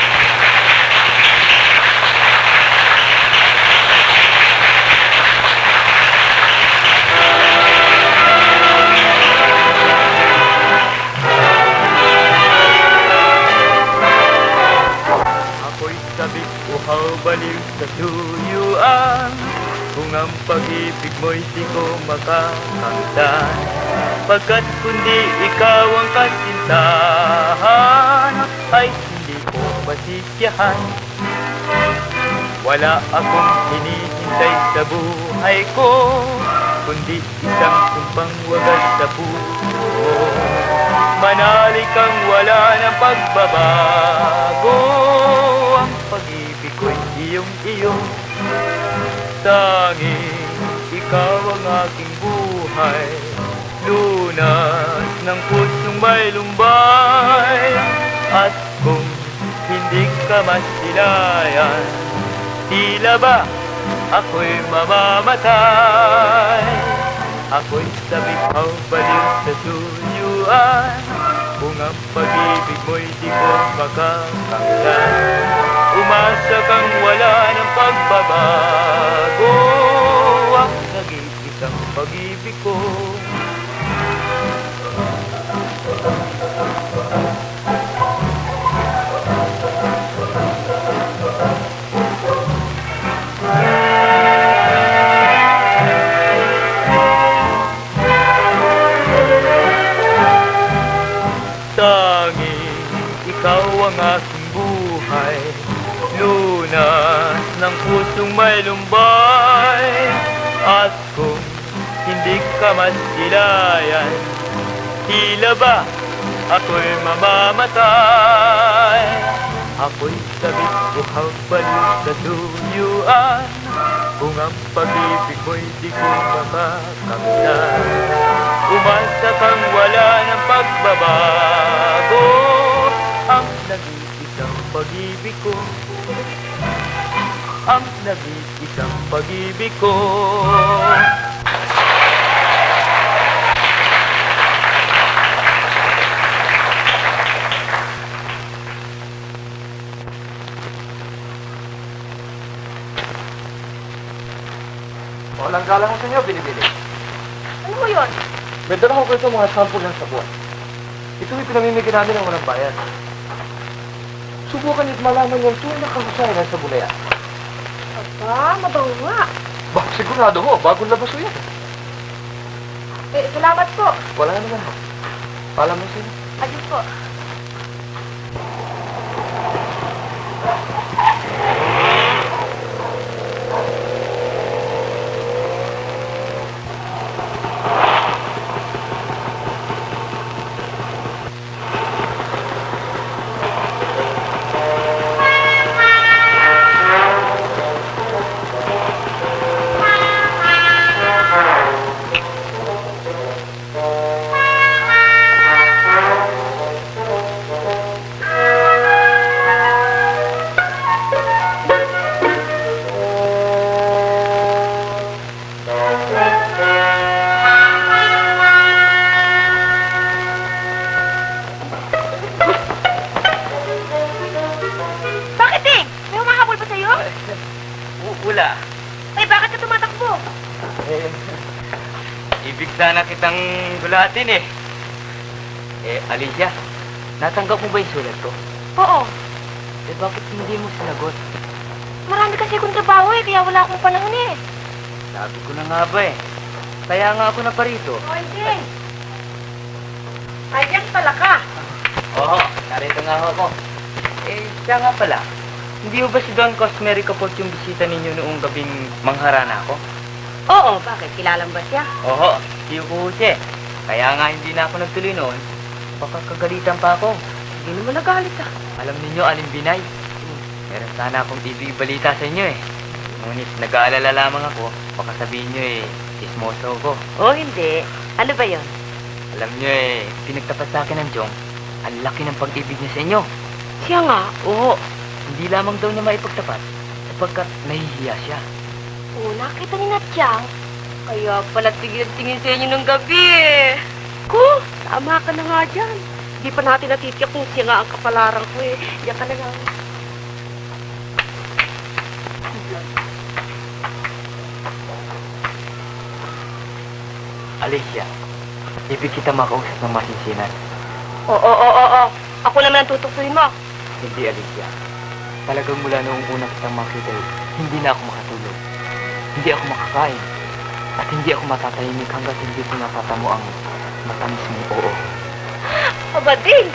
Sabik uhaw baliw sa tuyuan, kung ang pag-ibig mo'y di ko makakamtan. Pagkat kundi ikaw ang kasintahan, ay hindi ko masisiyahan. Wala akong hinihintay sa buhay ko, kundi isang sumpang wagas sa puso mo. Manalik kang wala ng pagbabago, ang pag-ibig ko'y iyong-iyong. Tanging ikaw ang aking buhay, lunas ng pusong may lumbay. At kung hindi ka masilayan, tila ba ako'y mamamatay. Ako'y sabikaw baliw sa tuyuan, kung ang pag-ibig mo'y di ko makakamtan. Umasa kang wala ng pagbabago, ang nag-iisang pag-ibig ko. Tanging ikaw ang aking buhay, lunas ng pusong may lumbay. At kung hindi ka masilayan, tila ba ako'y mamamatay. Ako'y sabik uhaw baliw sa tuyuan, kung ang pag-ibig mo'y di ko makakamtan. Umasa kang wala ng pagbabago, ang nag-iisang pag-ibig ko, ang nag-iisang pag-ibig ko.
Walang galang sa inyo, binibili.
Ano mo yun?
May dala ko kayo mga sample ng sabon. Ito yung pinamimigay namin ng walang bayan. Subukan niyo't malaman yung tunay na kahusay ng sabon na yan.
Ah, mabango nga.
Ba, sigurado ho, bagong labas ho yan.
Eh, salamat po.
Wala naman ho. Paalam mo sila.
Ayun po. Bakit, Ding? May humahabol ba sa'yo?
Wala.
Ay, bakit ka tumatakbo?
Eh, ibig sana kitang gulatin eh. Eh, Alicia, natanggap mo ba yung sulat ko?
Oo.
Eh, bakit hindi mo sinagot?
Marami kasi akong trabaho eh, kaya wala akong panahon eh.
Sabi ko na nga ba eh. Kaya nga ako na parito.
Hoy, Ding! Ayan pala ka.
Oo, narito nga ako. Eh, siya nga pala. Hindi ba si Don Cosmery Kapot yung bisita ninyo noong gabing mangharana ako?
Oo, bakit? Kilalang ba siya?
Oo, si Jose. Kaya nga hindi na ako nagtuloy noon. Baka kagalitan pa ako.
Hindi naman nagalit ah.
Alam ninyo, Aling Binay. Meron sana akong ibig balita sa inyo eh. Ngunit nag-aalala lamang ako. Baka sabihin nyo eh, ismoso ko.
Oo, hindi. Ano ba yon?
Alam nyo eh, pinagtapat sa akin ng Jong. Ang laki ng pag-ibig niya sa inyo.
Siya nga.
Oo, hindi lamang daw niya maipagtapat sapagkat nahihiya siya.
Oo, nakita ni Natchang. Kaya pala tingin-tingin sa inyo ng gabi eh. Ko, tama ka na nga dyan. Hindi pa natin natitiyak kung siya nga ang kapalaran ko eh. Yan ka na lang.
Alicia, ibig kita makausap ng masinsinan.
Oo, oo, oo, oo. Ako naman ang tutukuyin mo.
Hindi, Alicia. Talagang mula noong una kitang makita eh, hindi na ako makatulog. Hindi ako makakain. At hindi ako matatahimik hanggat hindi ko natatamo ang matamis mong oo.
Aba din.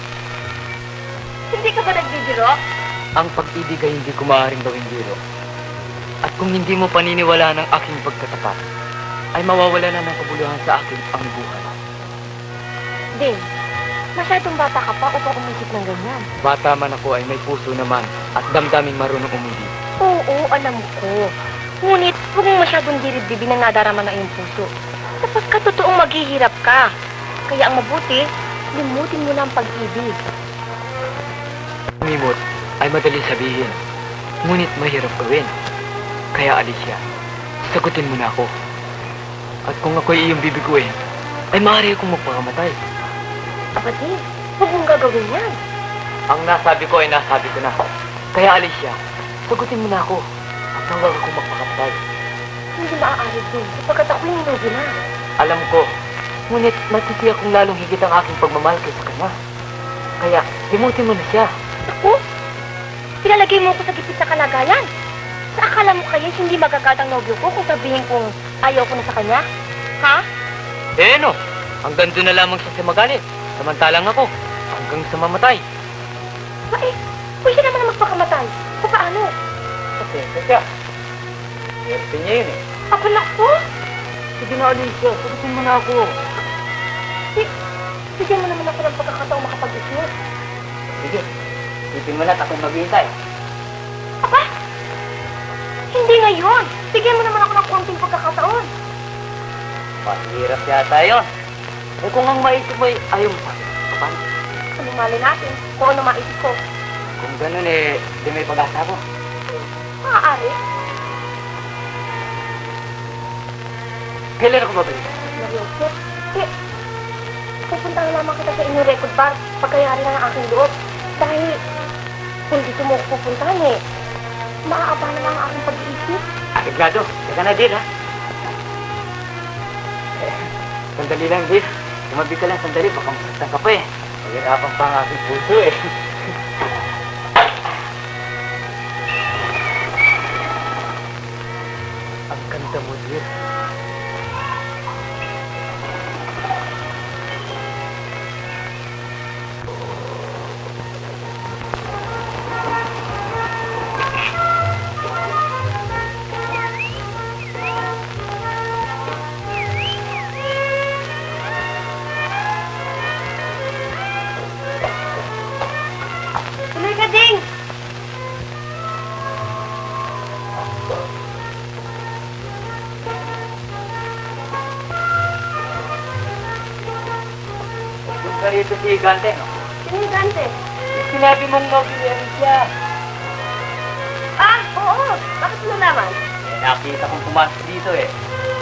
Hindi ka ba nagbibiro?
Ang pag-ibig ay hindi ko maaaring gawing biro. At kung hindi mo paniniwalaan ang aking pagkatapat, ay mawawala na ng kabuluhan sa akin ang buhay.
Din, masyadong bata ka pa upang umisip ng ganyan.
Bata man ako ay may puso naman at damdaming marunong umibig.
Oo, alam ko. Ngunit, huwag mong masyadong dirib-dibin ang nadarama ng iyong puso. Tapos ka totoong maghihirap ka. Kaya ang mabuti, limutin mo na ang pag-ibig.
Umimot ay madali sabihin, ngunit mahirap gawin. Kaya Alicia, sagutin mo na ako. At kung ako'y iyong bibiguin, ay maaari akong magpakamatay.
Abadi, huwag mong gagawin yan.
Ang nasabi ko ay nasabi ko na. Kaya Alicia, sagutin mo na ako. At hanggang akong magpakamatay.
Hindi maaari din, sapagkat ako'y ninubi na.
Alam ko, ngunit matitiyak kong lalong higit ang aking pagmamahal kay sa kanya. Kaya, limutin mo na siya.
Ako? Pinalagay mo ko sa gipit sa kalagayan. Sa akala mo kaya hindi magagat ang nobyo ko kung sabihin kong ayaw ko na sa kanya? Ha?
Eh no, hanggang doon na lamang siya sa magalit. Samantalang ako, hanggang sa mamatay.
Ba eh, kung siya naman ang magpakamatay, o paano?
Kasi, kasi, swerte niya yun eh.
Ako naku?
Sige na, Alicia, sagutin mo na ako.
Si- Bigyan mo naman ako ng pagkakataong makapag-isip.
Sige, isipin mo na at ako'y maghihintay.
Aba? Hindi ngayon. Bigyan mo naman ako ng konting pagkakataon.
Mahirap yata yun. Eh kung ang maisip mo ay ayaw mo sa akin, paano?
Ano mali natin? Kung ano maisip ko.
Kung ganun eh, di may pag-asa ako.
Maaari.
Kailan ako babalik?
Mariosep. Eh, pupunta na lamang kita sa inyong record bar pagkayari na ng aking loob. Dahil kung dito mo ako pupuntahan eh, maaaba na lang ang aking pag-iisip.
Arreglado, teka na din ha. Eh, sandali lang din. Tumabi ka lang sandali, baka masaktan ka pa eh. Mahirapan pa ang aking puso eh.
mo, dear.
Tuloy ka, Ding!
Huwag ka rito si Gante, no?
Sino yung Dante?
Sinabi mong nobya siya.
Ah, oo! Bakit mo naman?
Eh, nakita kong pumasok dito eh.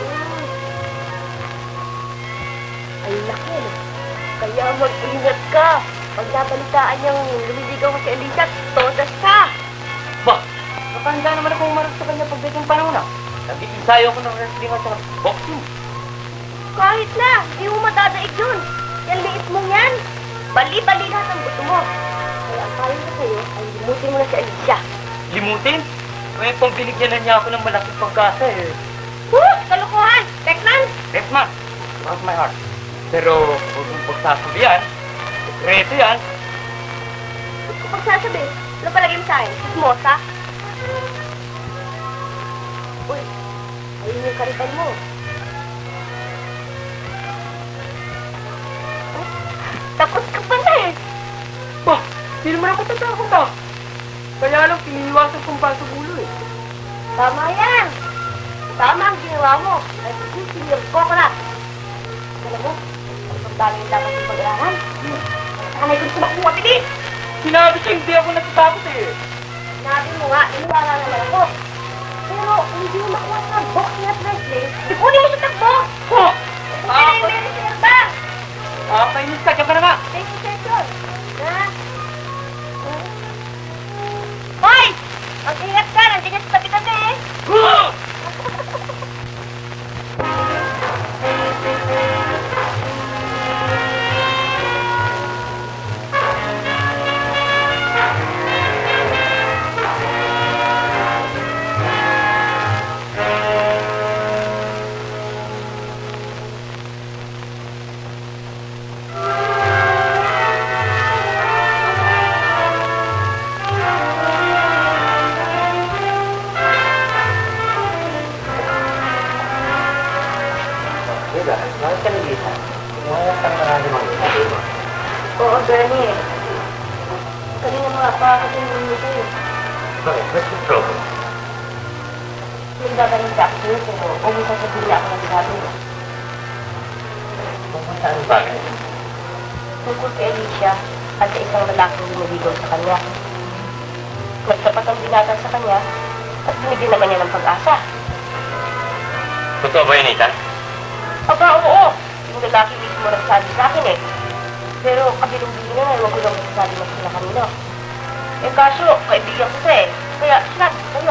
Ay, laki, no? Kaya mag-ingat ka. Pag nabalitaan niyang lumiligaw ka kay Alicia, todas ka.
Ba, baka handa naman akong umarap sa kanya pagdating panahon na. Nag-iinsayo ako ng wrestling at saka boxing.
Kahit na, hindi mo matadaig yun. Yan liit mong yan. Bali-bali lahat ang buto mo. Kaya ang payo ko sa'yo ay limutin mo na si Alicia.
Limutin? May pang binigyan na niya ako ng malaking pagkasa eh.
Woo! Kalukuhan! Tekman!
Tekman, cross my heart. Pero huwag mong pagsasabihan. Sekreto yan.
Ba't ko pagsasabi? Ano palagay mo sa akin? Sismosa? Uy, ayun yung kariban mo. Oh, takot ka pa na eh.
Bah, hindi naman ako tatakot ah. Kaya lang, piniwasan kong baso ulo eh.
Tama yan. Tama ang ginawa mo. At sisinir ko ko na. Alam mo, ano pang dami yung dapat yung pag-aralan? Sanay ko gusto makuha, bilis!
Sinabi siya, hindi ako natatakot eh.
Sinabi mo nga, iniwala naman ako. Pero hindi mo makuha sa boxing at wrestling. Ikunin mo sa takbo!
Oh!
Kaya yung meron siya ba?
Ah, kainis ka, ka na nga.
Thank you, session. Ha? Hoy! Mag-ingat ka, nandiyan niya sa tabi kami eh.
Oh! Bakit ka nag-isa? Wala kang nararamang sabi mo.
Oo, Bernie. Kanina mga pakakatingin mo sa'yo.
Bakit? What's the problem?
Nagdagaling ka ako sa'yo, pero huwag mo sasabihin niya ako ng sinabi mo.
Kung saan bagay?
Tungkol kay Alicia at sa isang lalaking lumiligaw sa kanya. Nagtapat ang binatan sa kanya at binigyan naman niya ng pag-asa.
Totoo ba yun, Ethan?
Aba, oo. Yung lalaki mismo nagsabi sa akin eh. Pero kabilong-bilong na, huwag ko lang nagsasabi mo sila kanino. Eh kaso, kaibigan ko siya eh. Kaya sinabi ko sa'yo.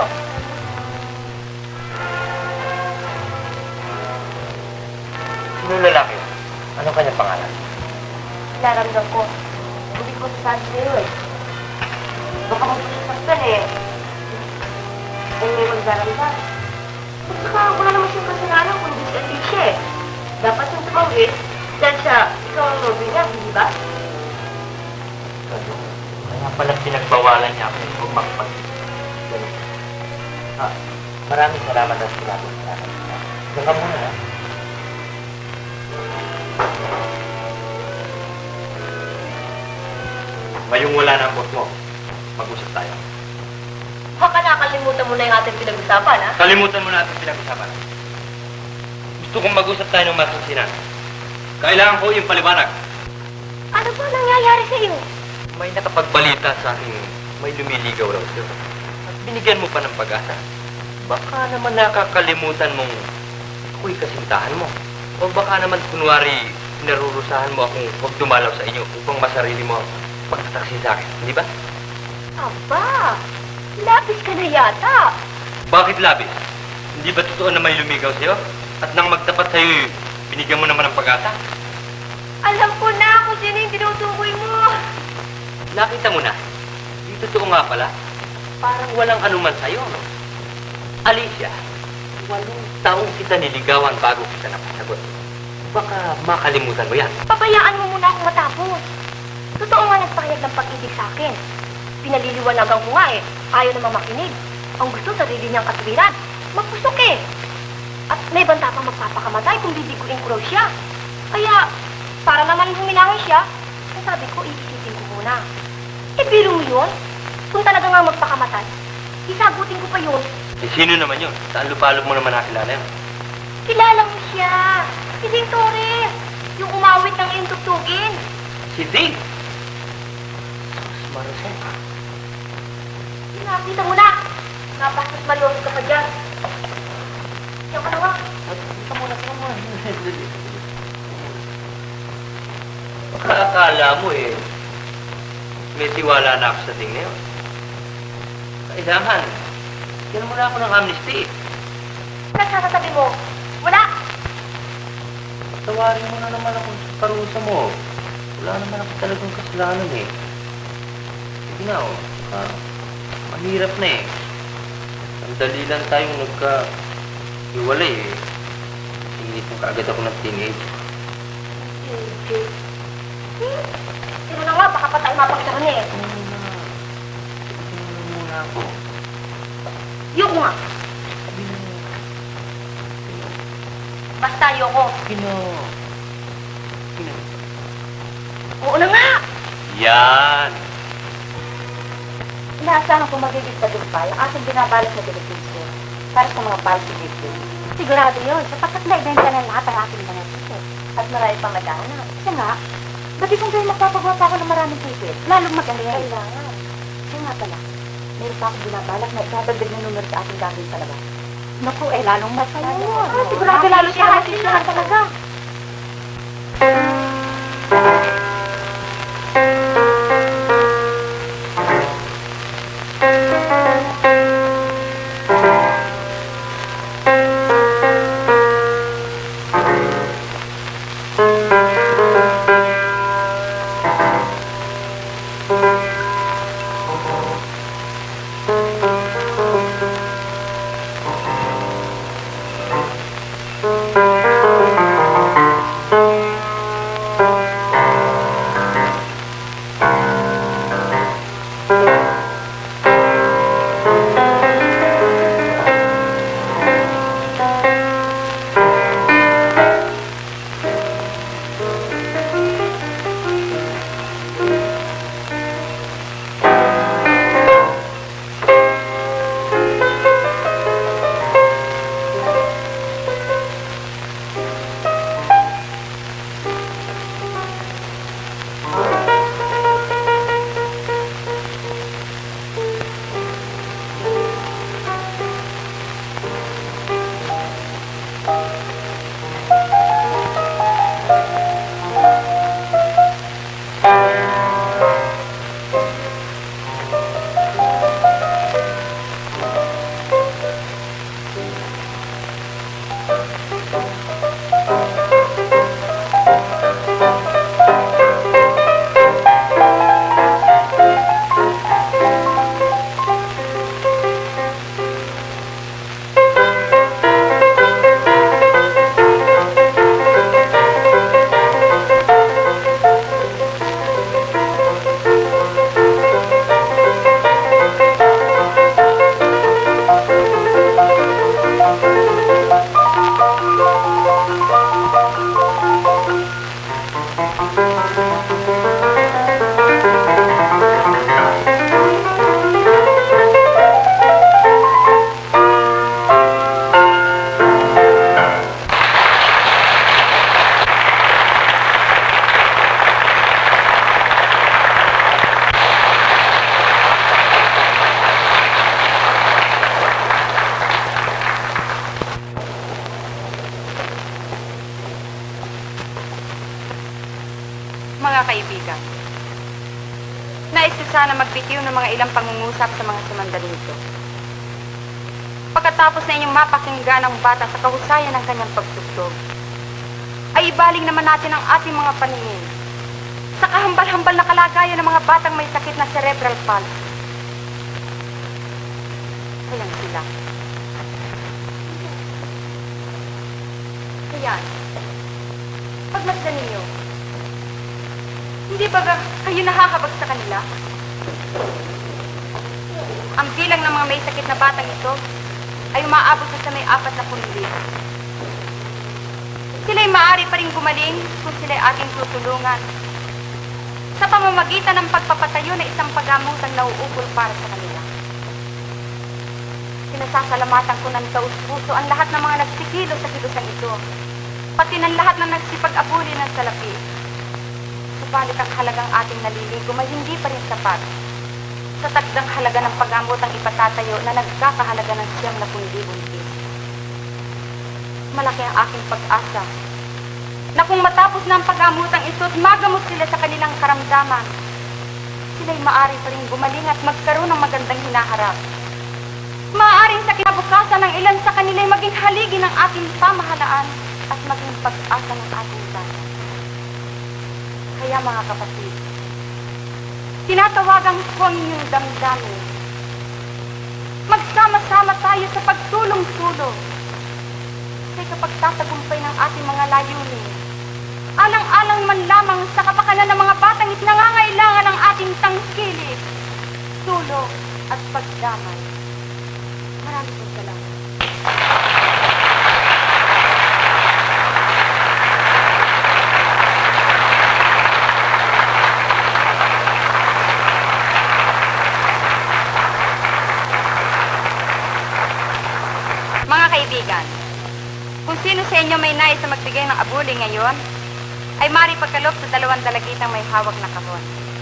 Sino yung lalaki? Anong kanyang pangalan?
Naramdam ko. Hindi ko sasabi sa'yo eh. Baka magpasasaktan eh. Kung may magdaramdam. At saka wala naman siyang kasalanan kung hindi si Alicia eh. Dapat yung tumawid dahil sa ikaw ang nobel niya, hindi ba?
Kaya pala pinagbawalan niya ako kung makapag... Ah, maraming salamat at salamat sa akin. Diyan ka muna, ha?
Ngayong wala na ang boss mo. Mag-usap tayo.
Baka nakalimutan mo na yung ating pinag-usapan, ha?
Kalimutan mo na ating pinag-usapan. Gusto kong mag-usap tayo ng masinsinan. Kailangan ko yung paliwanag.
Ano ba nangyayari sa'yo?
May nakapagbalita sa akin, may lumiligaw raw siya. At binigyan mo pa ng pag-asa. Baka naman nakakalimutan mong ako'y kasintahan mo. O baka naman kunwari, narurusahan mo akong huwag dumalaw sa inyo upang masarili mo ang pagtataksin sa akin. Hindi ba?
Aba, lapis ka na yata.
Bakit labis? Hindi ba totoo na may lumigaw sa'yo? At nang magtapat sa'yo, binigyan mo naman ng pag-asa?
Alam ko na kung sino yung tinutukoy mo.
Nakita mo na. Di totoo nga pala. Parang walang anuman sa'yo, no? Alicia,
walong taong kita niligawan bago kita napasagot. Baka makalimutan mo yan.
Pabayaan mo muna akong matapos. Totoo nga nagpahayag ng pag-ibig sa akin. Pinaliliwanagan ko nga eh. Ayaw namang makinig. Ang gusto sarili niyang katwiran. Magpusok eh. At may banta pang magpapakamatay kung bibiguin ko raw siya. Kaya, para naman huminahon siya, ang sabi ko, iisipin ko muna. Eh, biro mo yun? Kung talaga nga magpakamatay, isagutin ko pa yun.
Eh, sino naman yun? Saan lupalop mo naman nakilala yun?
Kilala mo siya. Si Ding Torres. Yung umawit ng iyong tugtugin.
Si Ding! Sus, Maricel.
Nakita mo na. Napastos maliyos ka pa dyan. Diyan ka na nga.
Ito muna, ito muna. Baka akala mo eh, may tiwala na ako sa Ding na yun. Kailangan, kailangan mo na ako ng amnesty.
Nagsasasabi mo, wala.
Tawarin mo na naman ako sa parusa mo. Wala naman ako talagang kasalanan eh. Sige na oh, ah, mahirap na eh. Ang dali lang tayong nagka-iwalay eh. Ingit mo kaagad ako ng teenage.
Okay. Hmm. Sino na nga, baka pa tayo mapagsahan eh.
Ano na? Tingnan muna ako.
Yung nga. Basta ayoko.
Pino. Pino.
Oo na nga.
Yan!
Inaasahan ko magiging tagumpay ang ating binabalot na benepisyo para sa mga policy victims. Sigurado yun, sapagkat na-ibenta na lahat ang ating mga ticket at marami pang naghahanap. Siya nga, dati kung kayo magpapagawa pa ako ng maraming ticket, lalong magaling. Kailangan. Siya nga pala, meron pa akong binabalak na itadagdag na numero sa ating gagawin talaga. Naku, eh, lalong masaya yun. Ah, sigurado lalo siya natin siya talaga. Mga kaibigan, nais ko sana magbitiw ng mga ilang pangungusap sa mga sumandali ito. Pagkatapos na inyong mapakinggan ang bata sa kahusayan ng kanyang pagtugtog, ay ibaling naman natin ang ating mga paningin sa kahambal-hambal na kalagayan ng mga batang may sakit na cerebral palsy. Kayang sila. yan. Pagmasdan ninyo. Hindi ba ba kayo nakakabag sa kanila? Ang bilang ng mga may sakit na batang ito ay umaabot na sa may apat na pundi. Sila'y maaari pa rin gumaling kung sila'y ating tutulungan sa pamamagitan ng pagpapatayo na isang paggamutang nauukol para sa kanila. Pinasasalamatan ko ng taus-puso ang lahat ng mga nagsikilo sa kilusan ito, pati ng lahat ng nagsipag-abuli ng salapi. Subalit ang halagang ating naliligo ay hindi pa rin sapat sa tagdang halaga ng paggamutang ipatatayo na nagkakahalaga ng siyam na pundi-buntis. Malaki ang aking pag-asa na kung matapos na ang paggamutang ito at magamot sila sa kanilang karamdaman, sila'y maaari pa rin gumaling at magkaroon ng magandang hinaharap. Maaaring sa kinabukasan ng ilan sa kanila'y maging haligi ng ating pamahalaan at maging pag-asa ng ating bayan. Kaya mga kapatid, tinatawagan ko ang inyong damdamin. Magsama-sama tayo sa pagtulong-tulong. Kaya kapag tatagumpay ng ating mga layunin, alang-alang man lamang sa kapakanan ng mga batang at nangangailangan ng ating tangkilik, tulong at pagdamay. Maraming pong salamat. Mga kaibigan, kung sino sa inyo may nais na magbigay ng abuli ngayon, ay mari pagkaloob sa dalawang dalagitang may hawak na kahon.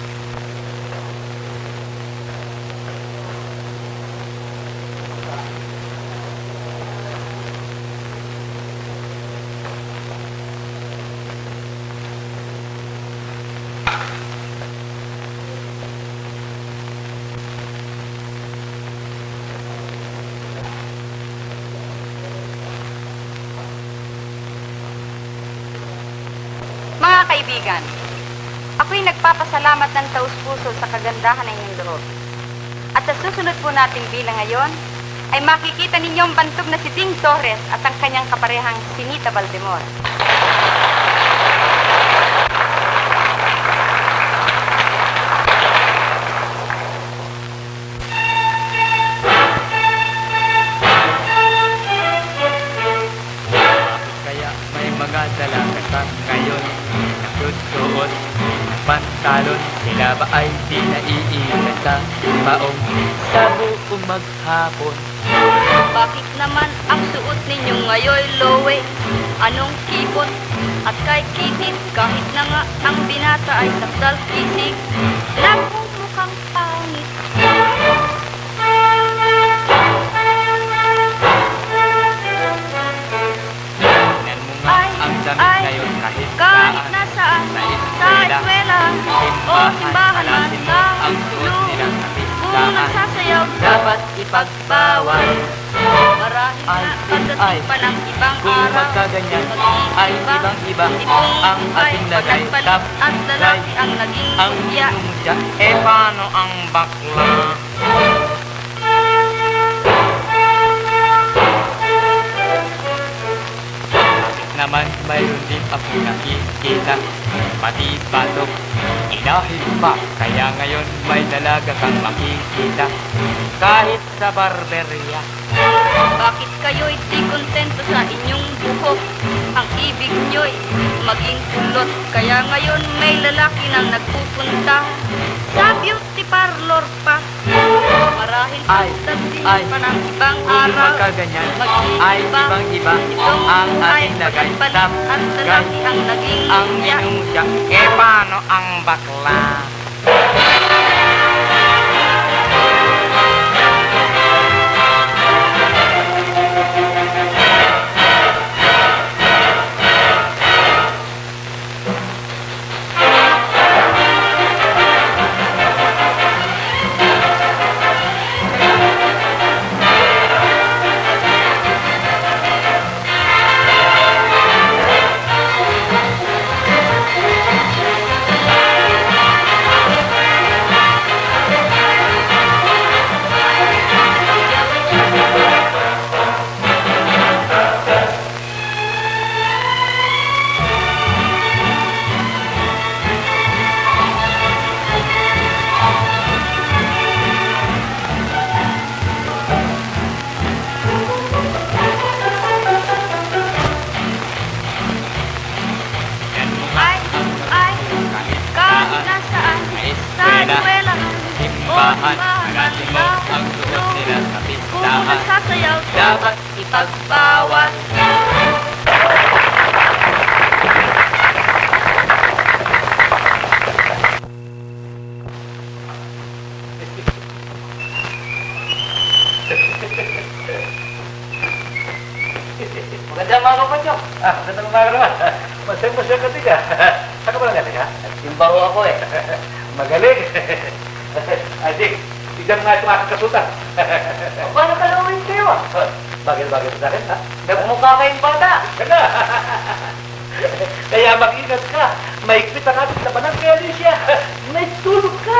Mga kaibigan, ako'y nagpapasalamat ng taus-puso sa kagandahan ng inyong loob. At sa susunod po nating bilang ngayon, ay makikita ninyong bantog na si Ding Torres at ang kanyang kaparehang si Nita Baldemor.
Kaya may mga dalaga ka ngayon nagsusuot ng pantalon. Sila ba ay di naiingat sa baong sa buong maghapon?
Bakit naman ang suot ninyo ngayon, Lowe? Anong kipot? At kay Kitit, kahit na nga ang binata ay sakdal kisig, labong mukhang pangit.
Tingnan mo nga
Ay,
ang damit
ay,
ngayon kahit
kahit
saan.
nasaan,
Sa
sa
eskwela,
eskwela, o simbahan man,
alasin mo
sa
ang suot
lulo,
nilang
kung
kapistaan.
nagsasayaw,
Dapat ipagbawal.
marahil
Ay,
na
ay,
pagdating pa ng ibang
Kung
araw,
magkaganyan ay ibang-iba
itong
ang
buhay,
ating lagay.
panagpalit
Tapos
at lalaki ang naging
ang
mutya.
minumutya. Eh paano ang bakla? Bakit naman mayroon din ako nakikita, pati patok, inahil pa. Kaya ngayon may dalaga kang makikita, kahit sa barberya.
Bakit kayo'y di kontento sa inyong buhok? Ang ibig nyo'y maging kulot. Kaya ngayon may lalaki nang nagpupunta sa beauty parlor pa. Marahil
Ay,
pagdating
ay,
pa ng ibang
Kung
araw,
magkaganyan
mag-iiba.
ay ibang-iba
Itong
ang
buhay,
ating lagay.
panagpalit
Tapos
at lalaki ang naging
ang
mutya.
minumutya. Eh paano ang bakla? Hanggatin mo ang suot nila sa
Kung
pistahan.
nagsasayaw ka,
Dapat
ipagbawal.
Magandang mga kapatyo.
Ah, magandang umaga naman. Masaya-masaya ka din ah. Saan ka ba nagaling ha?
Simbaho ako eh.
Magaling. Ay, Dick, tignan nga itong aking kasutan.
Paano ka naman kayo ah?
Bagay-bagay sa akin ha?
Nagmukha kayong bata.
Kaya, kaya mag-ingat ka. Maigpit ang ating labanan kay Alicia. May tulog ka.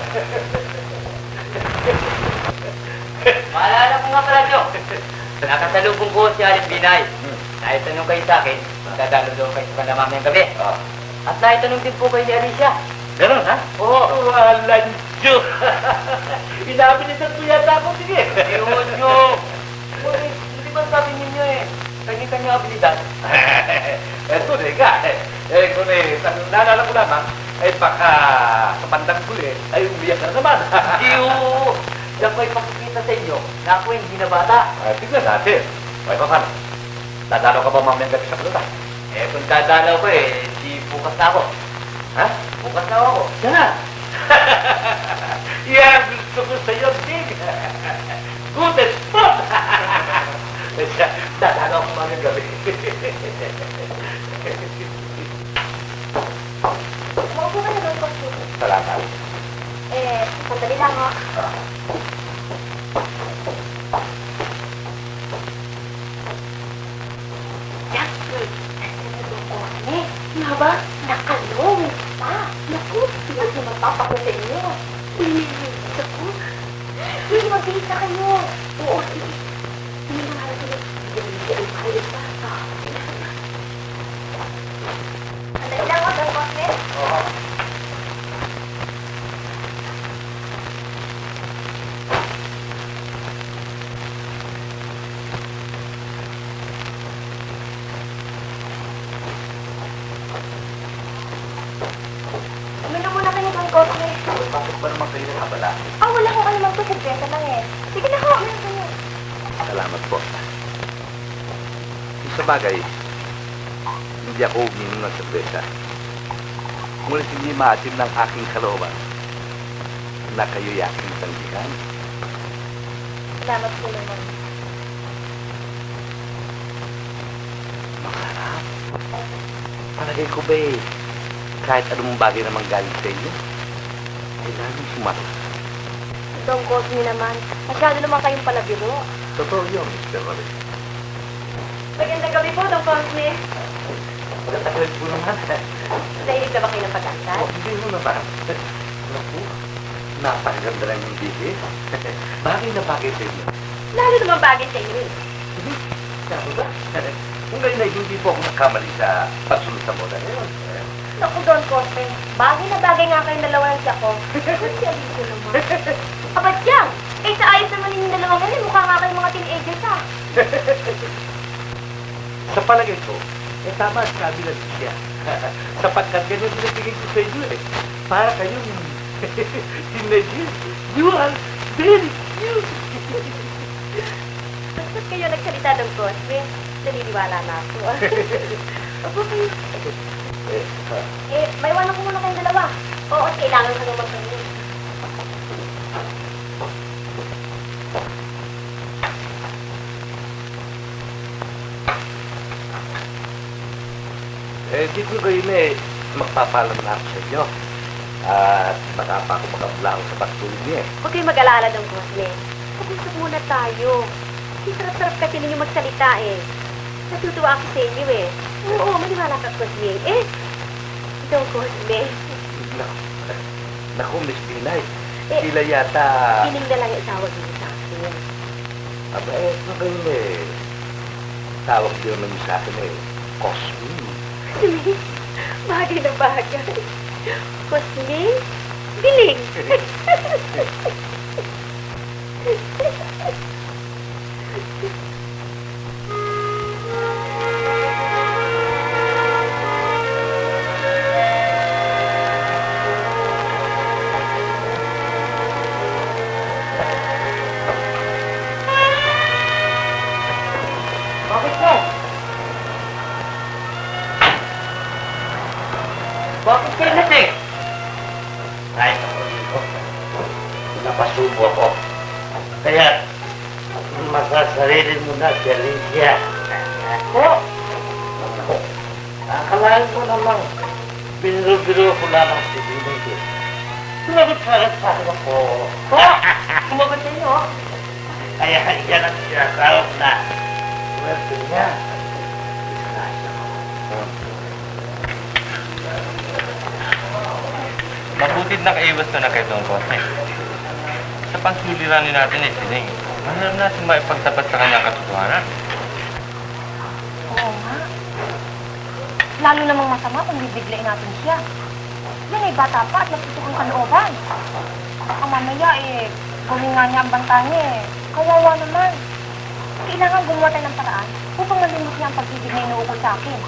Maalala ko nga pala, Jo. Nakasalubong ko si Alice Binay.
Hmm.
Naitanong kayo sa akin, magdadalo daw kayo sa kanila mamayang gabi.
Oh.
At naitanong din po kayo ni Alicia.
Ganun ha?
Oo.
Walang Diyo. Inabilitan ko yata ako. Sige.
Ayun, Jo. Uy, hindi ba sabi ninyo eh? Kanya-kanya abilidad.
Eto, teka. Eh, kung eh, naalala ko lamang, ay baka sa bandang huli, ay umiyak ka na naman.
Diyo! Diyan ko ipapakita sa inyo na ako hindi na bata.
Ay, tignan natin. Ay, paano? Dadalaw ka ba mamayang gabi sa kalutan?
Eh, kung dadalaw ko eh, di bukas na ako.
Ha?
Bukas na ako.
Yan na. Yan, gusto ko sa'yo, Dig. Good spot. Siya, dadalaw ko mamayang gabi.
Maupo ka na doon, Coach.
Salamat.
Eh, sandali lang ha.
Ah.
Jack, eh, nga ba? Nakalong pa. Naku, hindi na magpapako sa inyo. Pinilinis ako. Hindi, magbihis na kayo. Oo, sige. Hindi na nga natin. Hindi ang mahal pa. Sandali lang ako, Don Cosme.
Oo.
Uminom muna kayo, Don Cosme.
Bakit ba naman kayo nakabala?
Ah, wala ko alam ko. Sagbenta lang eh. Sige na ho, uminom kayo.
Salamat po. Sa bagay, hindi ako uminom ng serbesa. Ngunit hindi maatim ng aking kalooban na kayo'y aking tanggihan.
Salamat po naman.
Makarap. Palagay ko ba eh, kahit anong bagay naman galing sa inyo, ay lalong sumatot.
Don Cosme naman. Masyado naman kayong palabiro.
Totoo yun, Mister Robin.
Magandang gabi po, Don Cosme.
Magkatagal po naman.
Nahilig na ba kayo ng pagkantan?
Oh, hindi mo naman. Naku, napakaganda lang yung bihis. Bagay na bagay sa inyo.
Lalo naman bagay sa inyo eh.
Sabi ba? Kung gayon ay hindi po ako nakamali sa pagsunod sa moda ngayon.
Naku, Don Cosme. Bagay na bagay nga kayong dalawa ng siya ko. Kasi dito naman. Kapat yan! Eh, sa ayos naman yung dalawa ngayon, mukha nga kayong mga teenagers ah.
Sa palagay ko, eh tama ang sabi na siya. Sapagkat ganyan pinagiging ko sa inyo eh. Para kayong teenagers. You are very cute.
Basta't kayo nagsalita, Don Cosme. Naniniwala na ako. Opo kayo.
Eh, ah,
Eh, may iwanan ko muna kayong dalawa. Oo, at kailangan ka naman kayo.
eh, di ko gayon eh, magpapalam na ako sa inyo. At baka pa ako makapula sa pagtulog niya eh.
Huwag kayong mag-alala, Don Cosme. Pag-usap muna tayo. Hindi sarap-sarap kasi ninyo magsalita eh. Natutuwa ako sa inyo eh. Oo, maniwala ka, Cosme. Eh, Don Cosme.
Naku, naku, Miss Pinay.
Eh,
Sila yata...
Piling na lang yung tawag niyo sa akin.
Aba, eh, ano gayon eh. Tawag din naman sa akin eh, Cosme.
Cosme, bagay na bagay. Cosme, biling.
ko. Kaya, masasarili mo na si Alicia.
Po,
Akalain mo namang biro-biro ko lamang si Binigay. Sumagot ka lang sa akin ako.
po, kumagot sa inyo.
Kaya yan ang sinasawag na swerte niya. Disgrasya mo.
Mabutid na kaiwas ko na kay Don Jose. Sa pagsuliranin natin eh, sining. Mahirap natin maipagtapat sa kanyang katotohanan.
Oo nga. Lalo namang masama kung bibiglain natin siya. Yan ay bata pa at nagsusukong kalooban. Baka mamaya eh, gawin nga niya ang banta niya eh. Kawawa naman. Kailangan gumawa tayo ng paraan upang malimot niya ang pag-ibig na inuukol sa akin.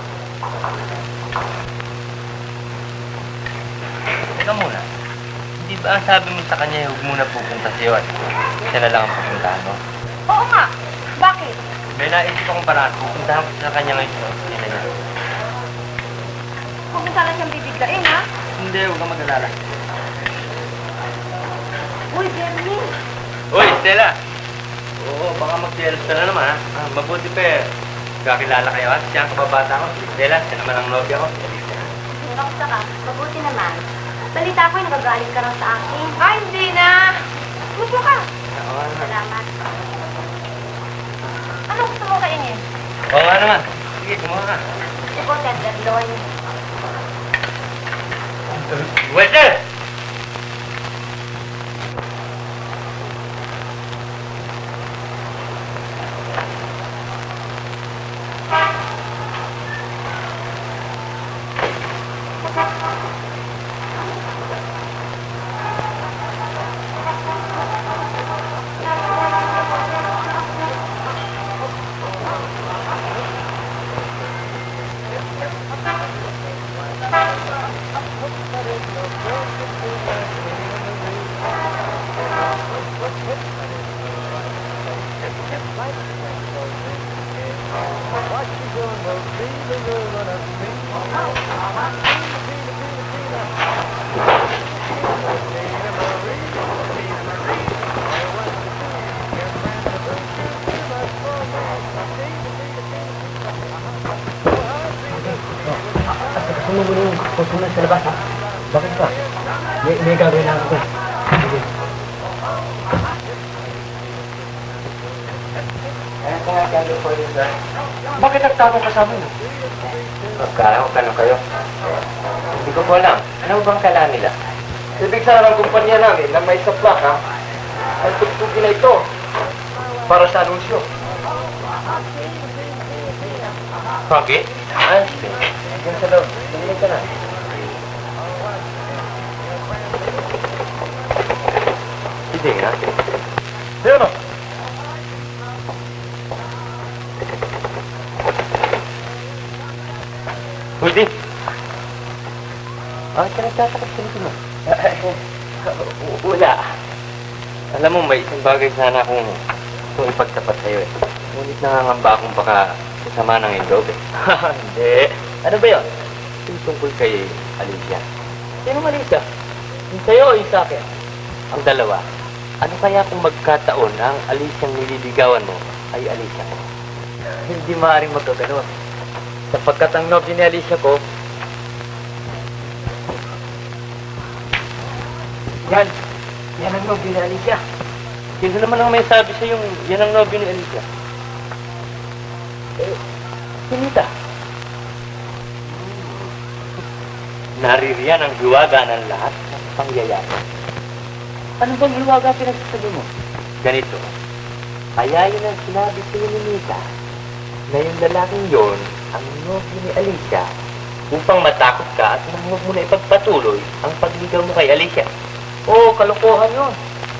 Teka muna. Hindi ba ang sabi mo sa kanya huwag muna pupunta sa iyo at siya na lang ang pupuntahan mo?
Oo nga. Bakit?
May naisip akong paraan. Pupuntahan ko sa kanya ngayon sa opisina niya.
Kung sana siyang bibiglain, ha?
Hindi, huwag kang mag-alala.
Uy, Bernie.
Uy, Stella! Oo, baka mag-jealous ka na naman, ha? Ah, mabuti pa eh. Kakilala kayo, ha? Siya ang kababata ko. Si Stella, siya naman ang nobya ko.
Kamusta ka? Mabuti naman. Balita ko ay nagagalit ka raw sa akin.
Ay, hindi na. Gusto ka.
Oo nga naman.
Salamat. Ano gusto mo kainin?
Oo nga naman. Sige, kumuha ka.
Ito, tenderloin.
Waiter!
Ano mo yung kusunan sa labas, ha? Bakit ba? May, may gagawin lang ako. Sige.
Ano kung nga gagawin po rin, sir?
Bakit nagtapong kasama mo?
Magkala ko kano kayo. Hindi ko po alam. Ano bang kailangan nila?
Ibig sana ng kumpanya namin na may saplak, ha? Ang tugtugin na ito para sa anunsyo.
Bakit? Ah, sige.
Yan sa loob. Tumingin ka na.
Hindi nga.
Ayun o.
Hindi. Ah, ka nagtatakot sa likod mo. Wala. Alam mo, may isang bagay sana akong itong ipagtapat sa'yo eh. Ngunit nangangamba akong baka kasama ng ilob eh.
Hindi. Ano ba yun?
Yung tungkol kay Alicia.
Sino Malisa? Yung sa'yo o yung sa'kin?
Ang dalawa, ano kaya kung magkataon na ang Alicia ang nililigawan mo ay Alicia ko?
Hindi maaaring magkaganon. Sapagkat ang nobyo ni Alicia ko, yan. Yan ang nobyo ni Alicia.
Sino naman ang may sabi sa yung yan ang nobyo ni Alicia?
Eh, sinita.
Naririyan ang hiwaga ng lahat ng pangyayari.
Ano bang hiwaga pinagsasabi mo?
Ganito, kaya yun ang sinabi sa ni Nita na yung lalaking yon ang nobyo ni Alicia upang matakot ka at nang huwag mo na ipagpatuloy ang pagligaw mo kay Alicia.
Oo, kalokohan yun.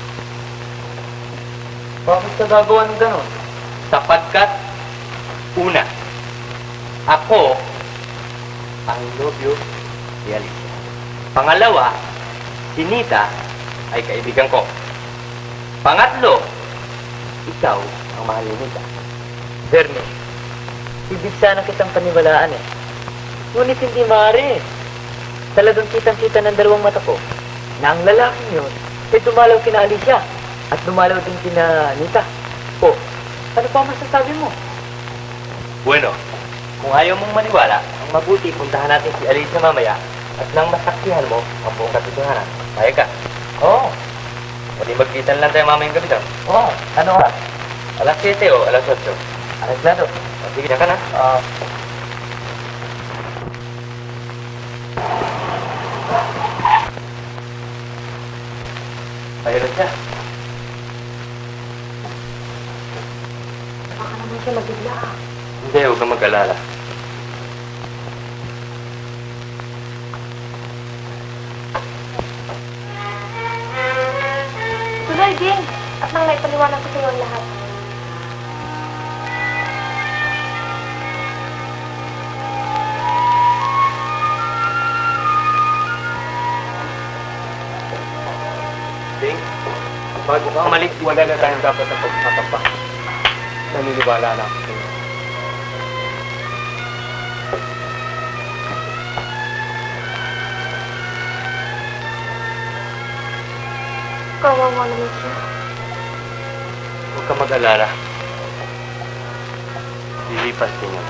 Bakit ka gagawa ng ganon?
Sapagkat, una, ako ang nobyo ni Alicia. Pangalawa, si Nita ay kaibigan ko. Pangatlo, ikaw ang mahal ni Nita.
Bernie, ibig sana kitang paniwalaan eh. Ngunit hindi maaari eh. Talagang kitang-kita ng dalawang mata ko na ang lalaking yun ay dumalaw kina Alicia.
At dumalaw din kina Nita. O, ano pa ang masasabi mo?
Bueno,
Kung ayaw mong maniwala, ang mabuti, puntahan natin si Alicia mamaya at nang masaksihan mo ang buong katotohanan. Payag ka? Oo. O di magkita lang tayo mamayang gabi daw. Oo. Ano ka? Alas siyete o alas otso? Alas lado. O, sige na ka na. Oo. Ayun siya.
Baka naman siya mabigla ah.
Hindi, huwag kang mag-alala.
Tuloy din. At nang naipaliwanag ko sa iyo ang lahat.
Ding, bago ka umalis, wala na tayong dapat na pag-usapan pa. Naniniwala na ako sa'yo.
Kawawa naman siya.
Huwag kang mag-alala. Lilipas din yun.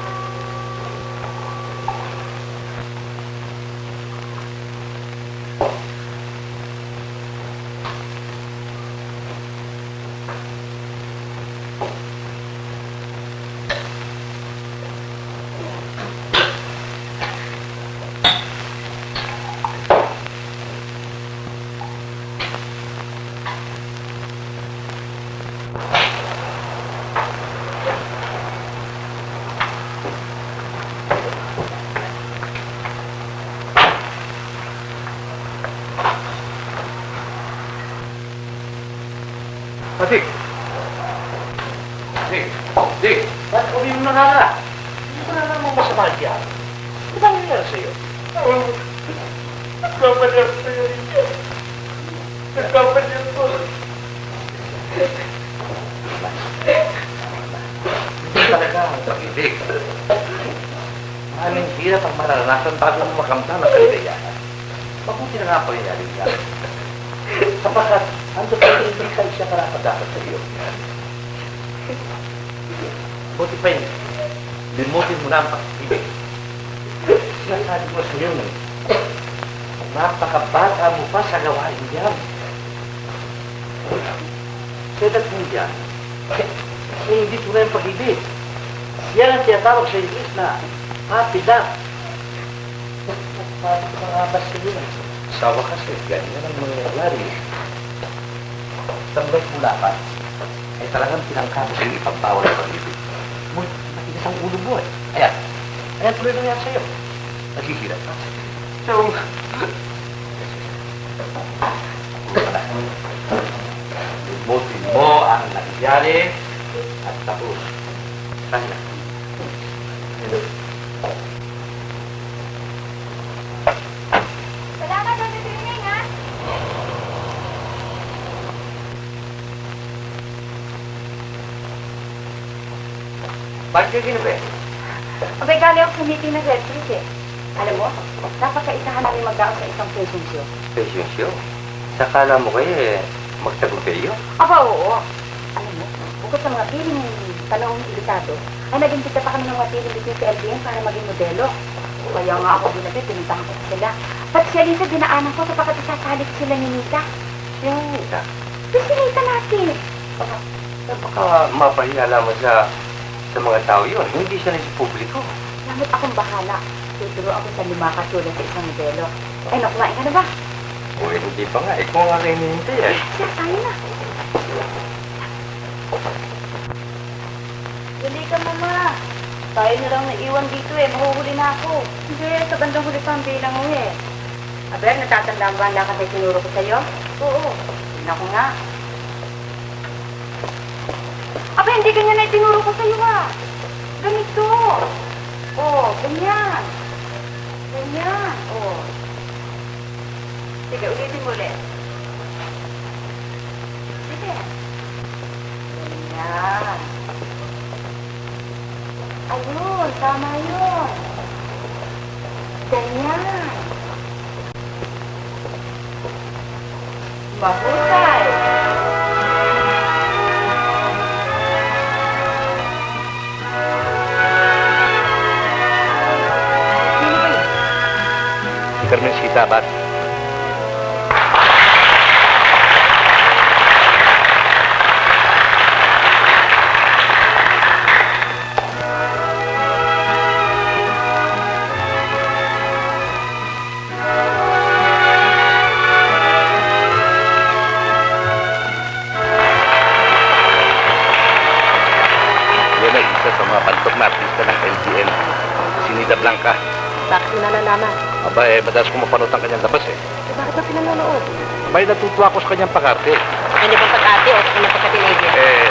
Dik! Dik! Dik! Ba't uwi mo na nga? Hindi ko na naman masama siya. Ano ba nangyari sa'yo?
Nagkamali ako sa'yo, Richard. Nagkamali ako.
Hindi talaga ang pag-ibig. Maraming hirap ang mararanasan bago mo makamtan ang kaligayahan. Mabuti na nga pa rin yan. Sapagkat ando pa rin sa isya karapat-dapat sa iyo. Buti pa yun, limutin mo na ang pag-ibig. Sinasabi mo sa iyo nung napakabata mo pa sa gawain yan. Sadat mo dyan, eh, hindi tunay ang pag-ibig. Yan ang tinatawag sa English na happy-dap. Paano ka mga basta yun? Sa wakas eh, ganyan ang mangyayari. Sa mga mulapan, ay talagang pinangkabo sa iyo ipagbawal ang pag-ibig. Ngunit, matigas ang ulo mo eh. Ayan. Ayan tuloy na yan sa'yo. Naghihirap ka. So, limutin mo ang nangyari at tapos. Sana. Hello.
Salamat, Tante Trineng, ha?
Bakit ka ginabi?
Abay, galing ako sa meeting ng Red Cross eh. Alam mo, napakaisahan namin magdaan sa isang fashion show.
Fashion show? Sakala mo kayo eh, magtagupeyo?
Aba, oo. Alam mo, bukod sa mga piling panahong imbitado, ay nag-imbita pa kami ng mga piling dito sa L B M para maging modelo. Kaya nga ako binabi, pinuntahan ko sila. Pati si Alisa, dinaanan ko sapagkat isasalit sila ni Nita.
Yung Nita?
Yung si Nita natin.
Baka mapahiya lamang sa, sa mga tao yun. Hindi siya na sa publiko.
Lamit akong bahala. Tuturo ako sa lima katulad sa isang modelo. Eh, no, kumain ka na ba?
O hindi pa nga. Ikaw nga kayo hinihintay eh.
Siya, tayo na.
Dali ka, Mama. Tayo na lang naiwan dito eh. Mahuhuli na ako.
Hindi, sa bandang huli pa ang bilang mo eh. Aber, natatandaan ba ang lakad ay tinuro ko sa'yo?
Oo.
Tingnan ko nga. Aba, hindi ganyan na itinuro ko sa'yo ah. Ganito. Oh, ganyan. Ganyan. Oh. Sige, ulitin mo ulit. Sige. Ganyan. Ayun, tama yun. Ganyan. Mahusay.
magsabat. Blanca.
Bakit mo nalalaman?
Aba eh, madalas ko mapanood ang kanyang labas eh.
Eh, bakit ba pinanonood?
May natutuwa ko sa kanyang pag-arte.
Hindi ba pag-ate o sa kanyang pagka-teenager?
Eh,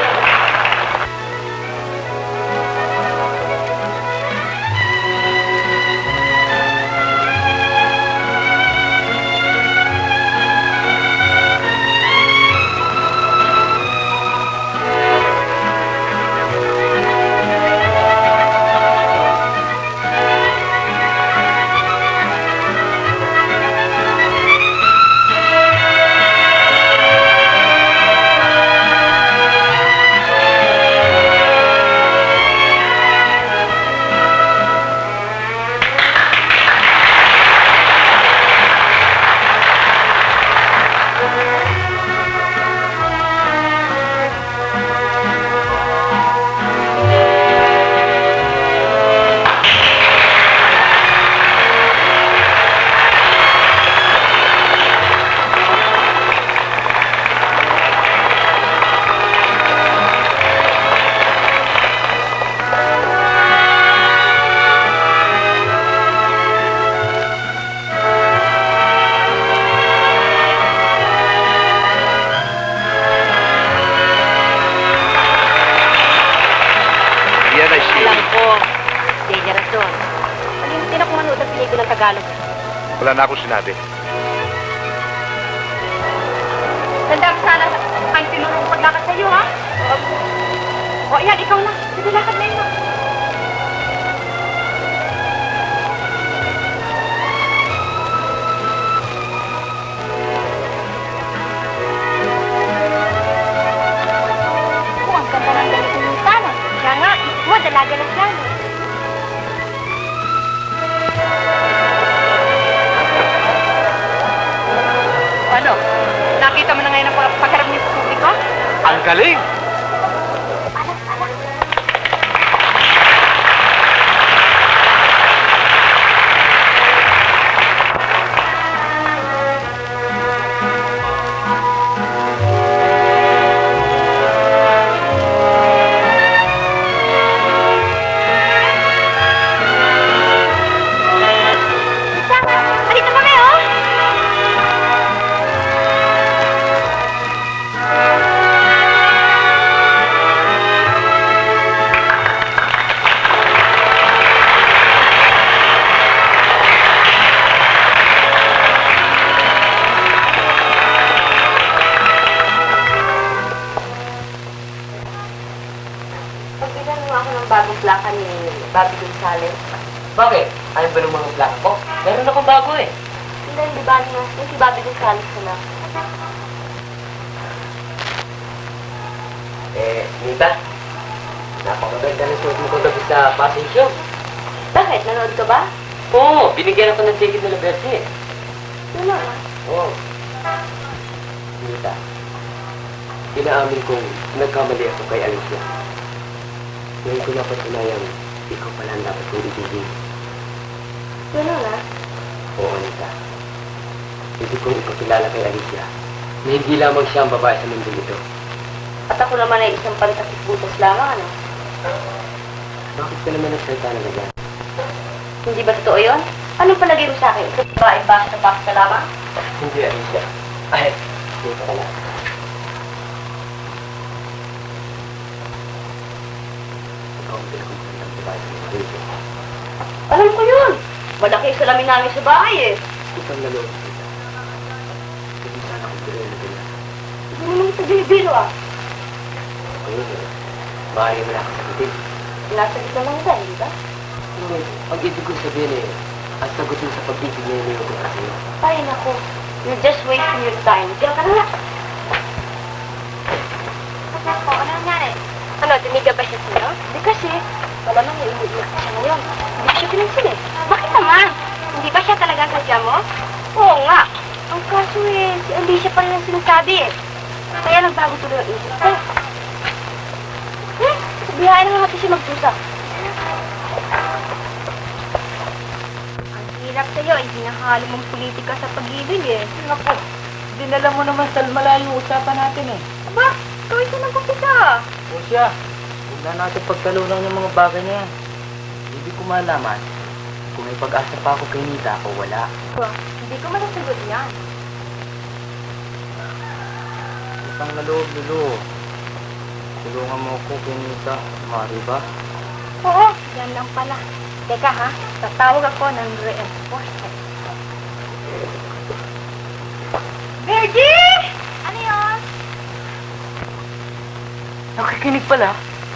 wala na akong sinabi.
Tandaan sana ang tinurong paglakad sa'yo, ha? O, yan, ikaw na. Sige, lakad na yun.
Oh, ang ganda ng ganito yung sana. Kaya nga, isip mo, dalaga na siya.
Ano? Nakita mo na ngayon ang pagkarap niyo sa publiko?
Ang galing!
Bagong plaka ni Bobby Gonzales.
Bakit? Ayaw ba ng mga plaka ko? Meron akong bago eh.
Hindi, di ba niya? Yung si Bobby Gonzales ko na.
Eh, Nita, napakaganda ng suot mo kagabi sa passing show.
Bakit? Nanood ka ba?
Oo, binigyan ako ng ticket nila Bertie.
Wala nga.
Oo. Nita, inaamin kong nagkamali ako kay Alicia. Ngayon ko napatunayang ikaw pala ang dapat kong ibigin.
Wala nga.
Oo, Nita. Ibig kong ipakilala kay Alicia na hindi lamang siya ang babae sa mundo nito.
At ako naman ay isang pantakip butas lamang, ano?
Bakit ka naman nagsalita na ganyan?
Hindi ba totoo yun? Anong palagay mo sa akin? Ito ba ay basta-basta lamang?
Hindi, Alicia. Ay, Nita ka lang.
Alam ko yun. Malaki yung salamin namin sa bahay eh.
Isang naloob kita. Hindi sana kong pero na ganyan.
Hindi naman ito binibiro ah.
Ngayon eh, maaari mo na akong sagutin.
Nasa gitna lang ito, hindi ba?
Hindi, ang ibig kong sabihin eh, ang sagot mo sa pag-ibig na yun yung kasi yun.
Ay, naku. You're just wasting your time. Diyan ka na nga. O, ano nangyari? Ano, tiniga ba siya sa'yo? Hindi kasi. Wala nang naiinig siya ngayon. Hindi ko siya pinansin eh. Bakit naman? Hindi ba siya talaga sadya mo? Oo nga. Ang kaso eh, si Alicia pa rin ang sinasabi eh. Kaya nagbago tuloy ang isip ko. Hmm, sabihain na nga natin siya magdusa. Ang hirap sa'yo, eh, hinahalo mong politika sa pag-ibig eh.
Naku, dinala mo naman sa malayo usapan natin eh.
Aba, ikaw ito nagpapisa.
O siya, huwag na natin pagtalunan yung mga bagay na yan. Hindi ko malaman kung may pag-asa pa ako kay Nita o wala.
Ba, hindi ko masasagot yan.
Isang naloob, Lulu. Tulungan mo ako kay Nita. Mari ba?
Oo, yan lang pala. Teka ha, tatawag ako ng reinforcement. Virgie! Ano yun?
Nakikinig pala.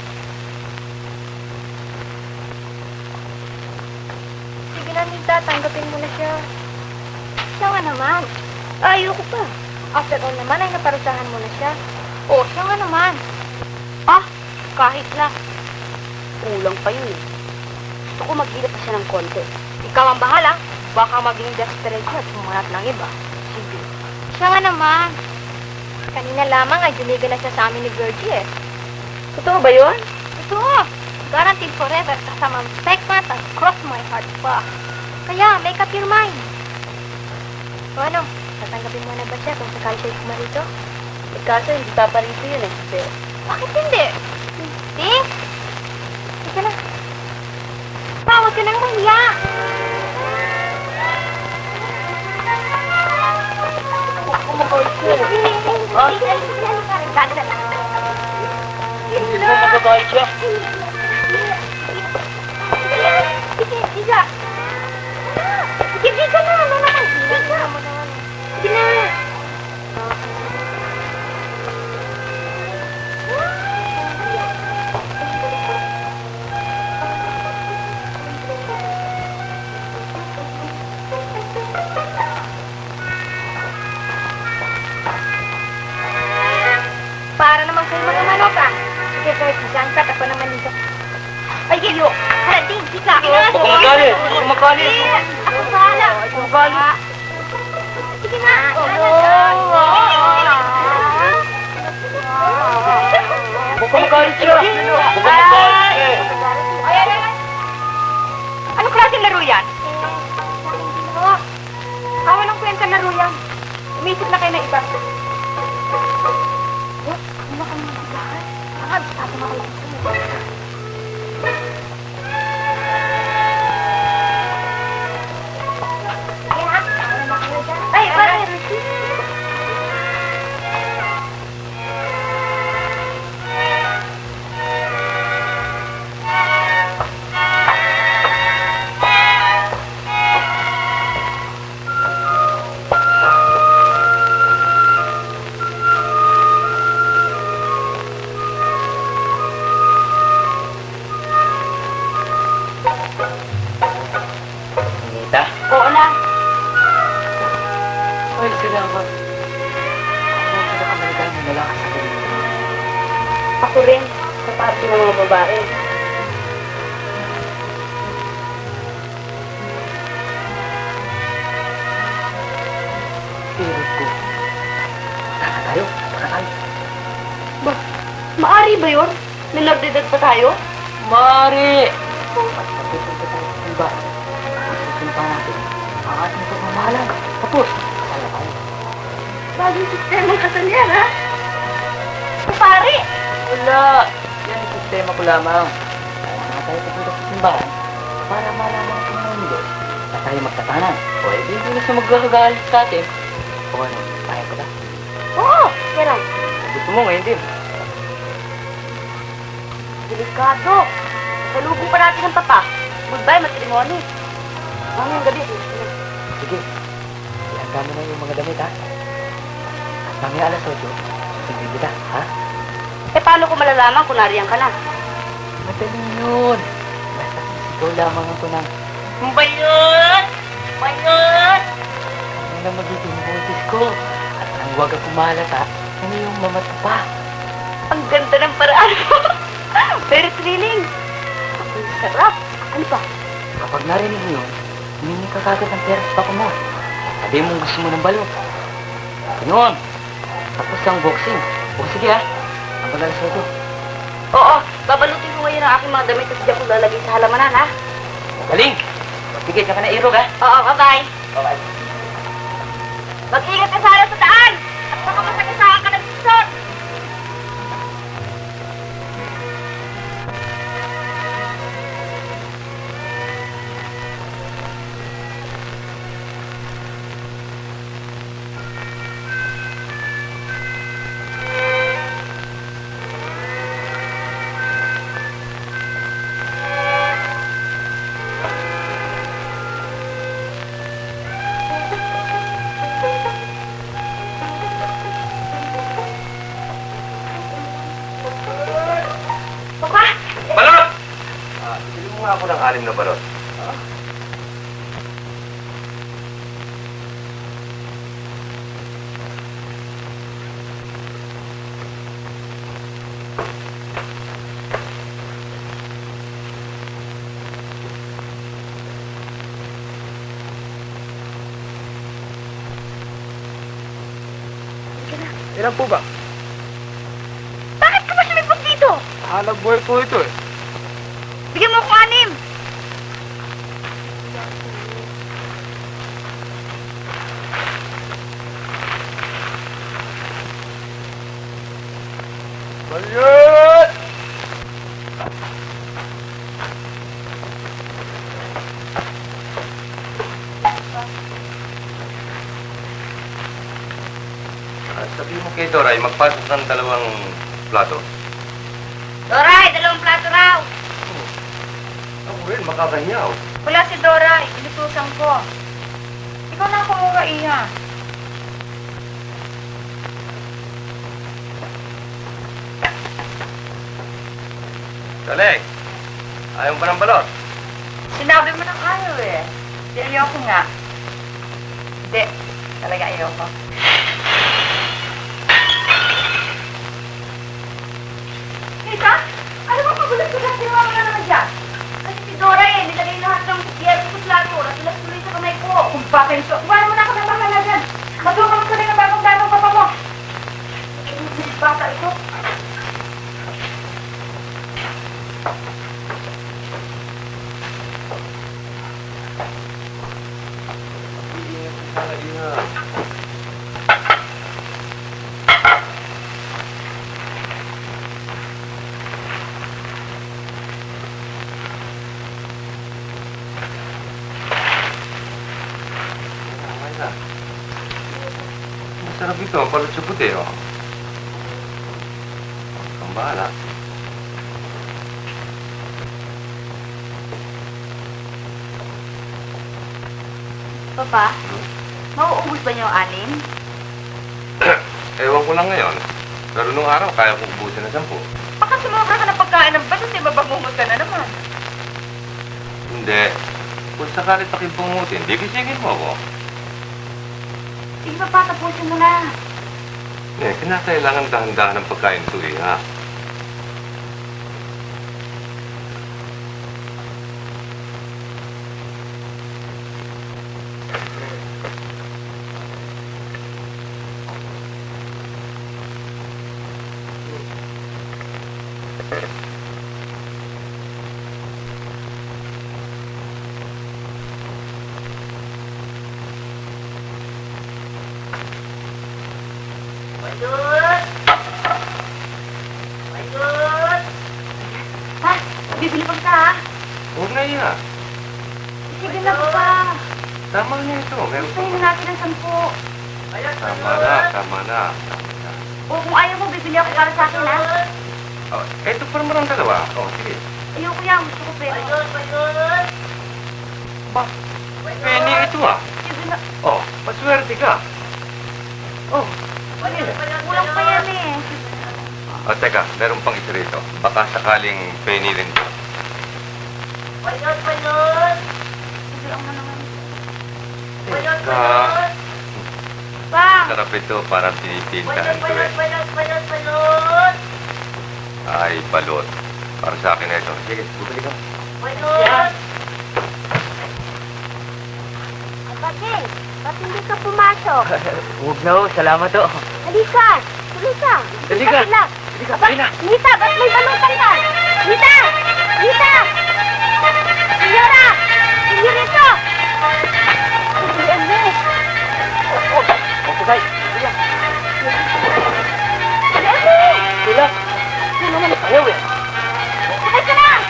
Sige na, Nita, tanggapin mo na siya. Siya nga naman. Ayoko pa. After all naman ay naparusahan mo na siya. Oo, siya nga naman. Ah, kahit na. Kulang pa yun eh. Gusto ko mag-ilip pa siya ng konti. Ikaw ang bahala. Baka maging desperate siya at sumunat ng iba. Sige. Siya nga naman. Kanina lamang ay dumiga na siya sa amin ni Virgie eh. Totoo ba yun? Totoo. Guaranteed forever kasama ang segment at cross my heart pa. Kaya, make up your mind. O ano, tatanggapin mo na ba siya kung sakali siya kumarito?
Eh kaso hindi paparito yun eh. Pero,
Bakit hindi? Hindi? Sige na. Tawag ka nang mahiya.
Ah? hindi mo magagalit siya.
Sige, Liza. Sige, Liza na. Ano naman? Liza. Sige na. Para naman kayo mga manok ah. Sige, sir. Diyan ka. Ako naman dito. Ay, Gilyo. Hala, di. Di ka.
Huwag kang magalit. Huwag kang magalit.
Ako bahala.
Huwag kang magalit.
Sige na.
Huwag kang magalit siya. Huwag kang magalit siya.
Anong klaseng laro yan? Hawa ng kwenta laro yan. Umisip na kayo ng iba.
Ano na kami magsigahan? Ah, tatama ko lang ito. Sige ha, tama na kayo dyan. Ay, parang Ricky.
Nita?
Oo na.
Ay, salamat. Ako na kamaligayan mo na lang sa galing.
Ako rin, sa parte ng mga babae.
Irit ko. Taka tayo. Taka tayo.
Ba, maari ba yun? Nalagdadad pa tayo?
Mari! Pagpupunta tayo sa simba. Susunta natin ang ating pagmamahalan. Tapos, kasala tayo.
Bagong sistema ng kasal yan, ha? Pare!
Wala! Yan ang sistema ko lamang. Kaya nga tayo pupunta sa simbahan para malaman kung mundo na tayo magtatanan. O, eh, hindi na siya magkakagalit sa atin. O ano, kaya ko ba?
Oo, Gerald.
Gusto mo ngayon din.
Delikado. Salubong pa natin ang papa. Goodbye, matrimony. Mamayang gabi.
Sige. Ihanda mo na yung mga damit, ha? At mamaya alas otso, susundin kita, ha?
Eh, paano ko malalaman kung nariyan ka na?
Madali yun. Basta ikaw lamang ako ng
Bayot! Bayot!
ano na magiging boses ko. At nang huwag ako mahalata, ano yung mamata pa.
Ang ganda ng paraan mo. Very thrilling. Ang sarap. Ano pa?
Kapag narinig mo yun, humingi ka kagad ng pera sa papa mo. Sabi mo gusto mo ng balot. Yun. Tapos ang boxing. O sige ah. Ang balala sa ito.
Oo, babalutin ko ngayon ang aking mga damit at diyan ko lalagay sa halamanan, ha?
Galing. Sige, ka na irog ah.
Oo, bye-bye.
Bye-bye.
Mag-ingat ka sana sa daan! At baka masagasaan ka ng sisot! Papa!
Balot! Ah, bili mo nga ako ng anim na balot.
Ilan po ba?
Bakit ka ba sumipag dito?
Hanap buhay po ito eh.
Bigyan mo ako anim!
Balot!
Ah, sabihin mo kay Doray, magpasok ng dalawang plato.
Doray, dalawang plato raw!
Ako rin, makakahiyaw.
Wala si Dora, inutusan ko. Ikaw na ako mura, Iha.
Dali! Ayaw mo ba ng balot?
Sinabi mo ng ayaw eh. Di ayoko nga. Hindi, talaga ayoko. Tita, ano bang magulat-gulat si Mama na naman dyan?
Kasi si Dora eh, nilagay lahat ng yero ko sa plato at tuloy sa kamay ko.
Kung bakit so, iwanan mo na ako ng bahala dyan. Matulong ka rin ang bagong danong papa mo. Inubilis bata ito.
Masarap ito, balot sa puti, oh. Ang bahala.
Papa, mauubos ba niyo ang anim?
Ewan ko lang ngayon. Pero nung araw, kaya kong ubusin ng sampu.
Baka sumobra ka ng pagkain ng batas eh, mabangungot ka na naman.
Hindi. Kung sakali takin pungutin, di kisingin mo ako.
Sige papa, tapusin mo na.
Eh, kinakailangan dahan-dahan ng pagkain ito eh, ha?
Balot! Balot!
Ha? Bibili pa ka ha?
Huwag na iya.
Sige na papa.
Tama na ito. Meron pa.
Gustahin na natin ang sampu.
Tama na, tama na.
O kung ayaw mo, bibili ako para sa akin ha?
Oh, eto pa naman ang dalawa. Oh, sige.
Ayoko yan, gusto ko pero.
Balot! Balot!
Ba, penny ito ah.
Sige na.
Oh, maswerte ka. Oh,
Kulang pa yan eh.
oh, teka, meron pang isa rito. Baka sakaling penny rin ito.
Balot! Balot!
Sige ang naman.
Balot!
Teka,
Balot!
Pa!
sarap ito para
Balot!
tinitintahan ko
Balot!
eh.
Balot! Balot! Balot!
Ay, balot. Para sa akin na ito. Sige, bumili ka.
Balot!
Kapatid,
Ba't hindi ka pumasok?
Huwag na ho, salamat ho.
Halika! Tuloy ka!
Halika.
Halika!
Halika,
Aba,
halika.
Nita, ba't may balutan ka? Nita! Nita! Senyora! Senyorito! Hindi, Andres!
Oh, opo tayo. Halika.
Andres!
Sila. Sino naman ayaw eh.
Sakay ka na!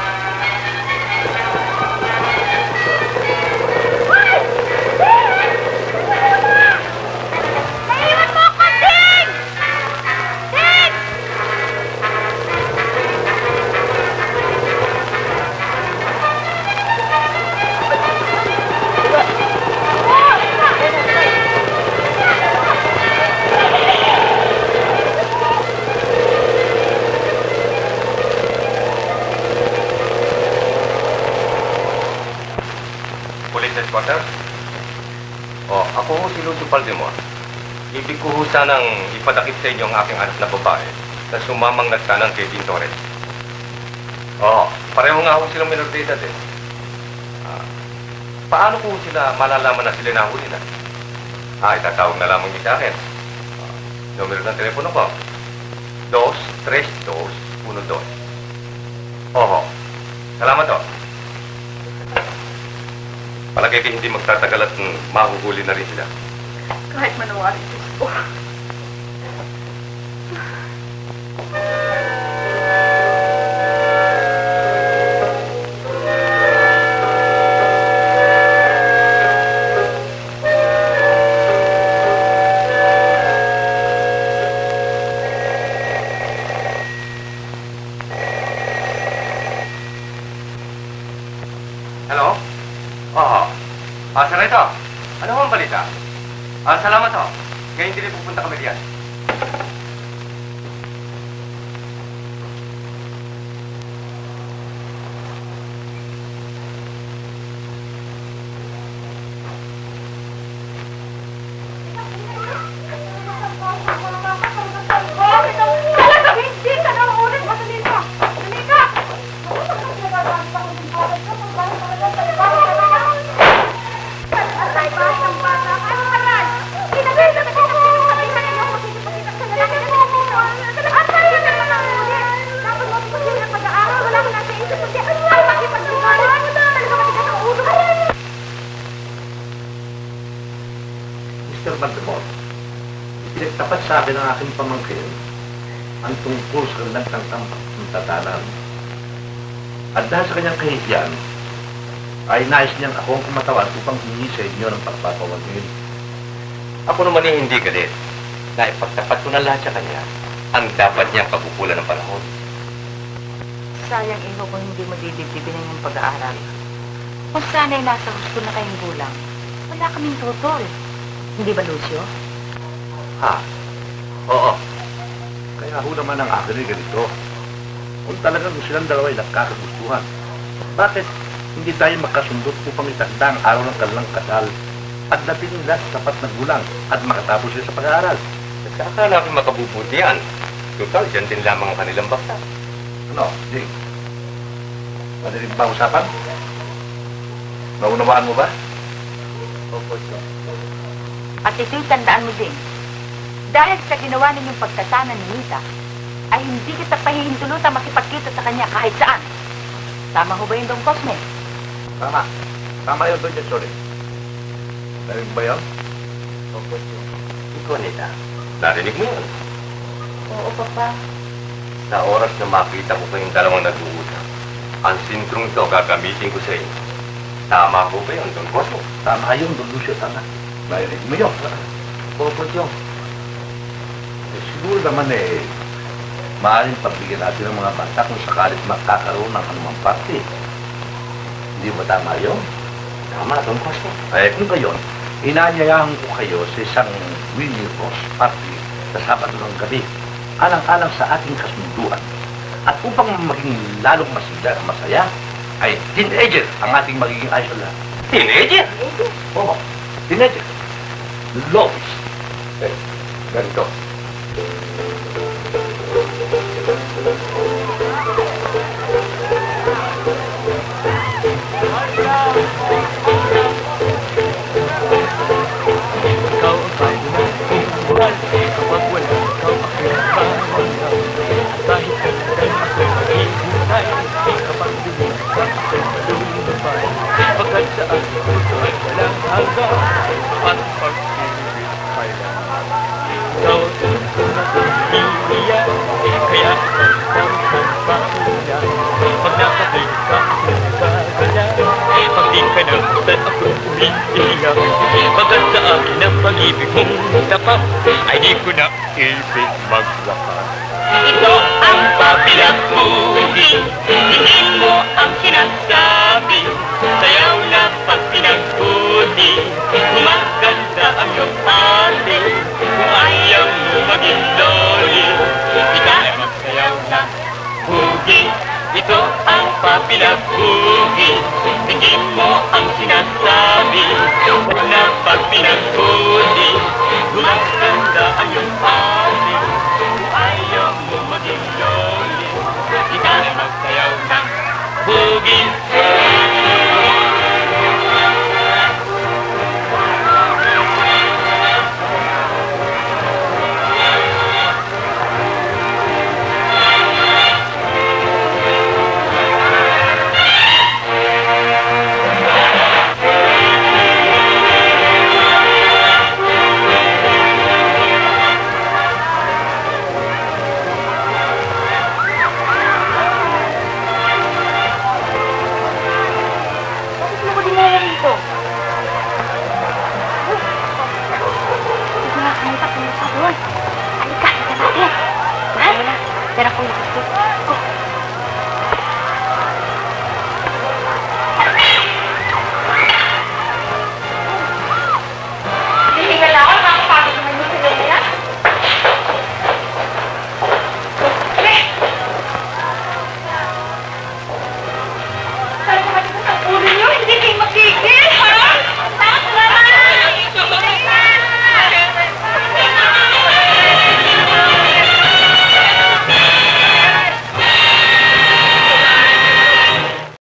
Hoy! Ding! Naiwan mo ako, Ding! Ding!
Police headquarters? Oh, ako ho si Lucio Paldemor. Ibig ko ho sanang ipadakip sa inyo ang aking anak na babae na sumamang nagtanang kay Dean Torres. Oh, pareho nga ho silang minor de edad eh. Ah, paano ko sila malalaman na sila nahuli na? Ah, itatawag na lamang niyo sa akin. Ah, numero ng telepono ko. Dos, tres, dos, uno, dos. Oho. Salamat ho. Palagay kayo hindi magtatagal at mm, mahuhuli na rin sila.
Kahit manawari, Diyos ko.
Hello? Oo. Ah, sir, ito. Ano ang balita? Ah, salamat ho. Ngayon din pupunta kami diyan.
Talaga, hindi ka na ulit. Halika. Halika.
mister Baltimore, pinagtapat sa akin ng aking pamangkin ang tungkol sa kanilang tangtampak ng tatanan. At dahil sa kanyang kahihiyan, ay nais niyang akong kumatawan upang humingi sa inyo ng pagpapawagin.
Ako naman eh hindi galit. Na ipagtapat ko na lahat sa kanya ang dapat niyang kagukulan ng panahon.
Sayang, Iho, kung hindi mo didibdibin ang iyong pag-aaral. Kung sana'y nasa gusto na kayong gulang, wala kaming tutol. Hindi ba, Lucio?
Ha? Oo. Kaya ho naman ang akin ay ganito. Kung talagang silang dalawa ay nagkakagustuhan, bakit hindi tayo makasundot upang itagda ang araw ng kanilang kasal at natin nila sa sapat na gulang at makatapos sila sa pag-aaral?
Nagkakala ko makabubuti yan. Total, dyan din lamang ang kanilang bakta.
Ano, Jing? Madilig ba usapan? Naunawaan mo ba?
Opo, sir.
At ito'y tandaan mo din. Dahil sa ginawa ninyong pagtatana ni Nita, ay hindi kita pahihintulutan makipagkita sa kanya kahit saan. Tama ho ba yun, Don Cosme?
Tama. Tama yun doon, sorry. Narinig ba yun?
Opo, sir. Ikaw, Nita. Narinig mo yun?
Oo, Papa.
Sa oras na makita ko kayong dalawang nag-uusap, ang sintrong ito gagamitin ko sa inyo. Tama ko ba yun, Don Cosmo?
Tama yun, Don Lucio, tama. Narinig mo yun.
Opo, Diyong.
Eh, siguro naman eh, maaaring pagbigyan natin ng mga bata kung sakalit magkakaroon ng anumang party. Hindi ba tama yun?
Tama, Don Cosmo.
Eh, kung gayon, inanyayahan ko kayo sa isang Winnie Rose party sa Sabado ng gabi, alang-alang sa ating kasunduan. At upang maging lalong masigla at masaya, ay teenager ang ating magiging ayos na lahat.
Teenager?
Oo, teenager. Lois.
Eh, ganito.
Pag nakating ka, kagaya. Pag di ka na, saan ako umiiyak? Pagkat sa akin ang pag-ibig mong tapat, ay di ko na ibig magwakas.
Ito ang papilagpugin, hindi mo ang sinasabi. Sayaw na pag pinagputi, gumaganda ang iyong ate. Kung ayaw mo maging loli, ika ay magsayaw na pugi. Ito ang papilagpugi, hindi mo ang sinasabi. Sayaw na pag pinagputi, gumaganda ang iyong ate. Kung ayaw mo maging loli, ika ay magsayaw ng pugi.
Bakit mo ko dinala rito?
Sige nga, kumita, kumita doon. Halika, halika natin. Ha? Pero kung nakasip,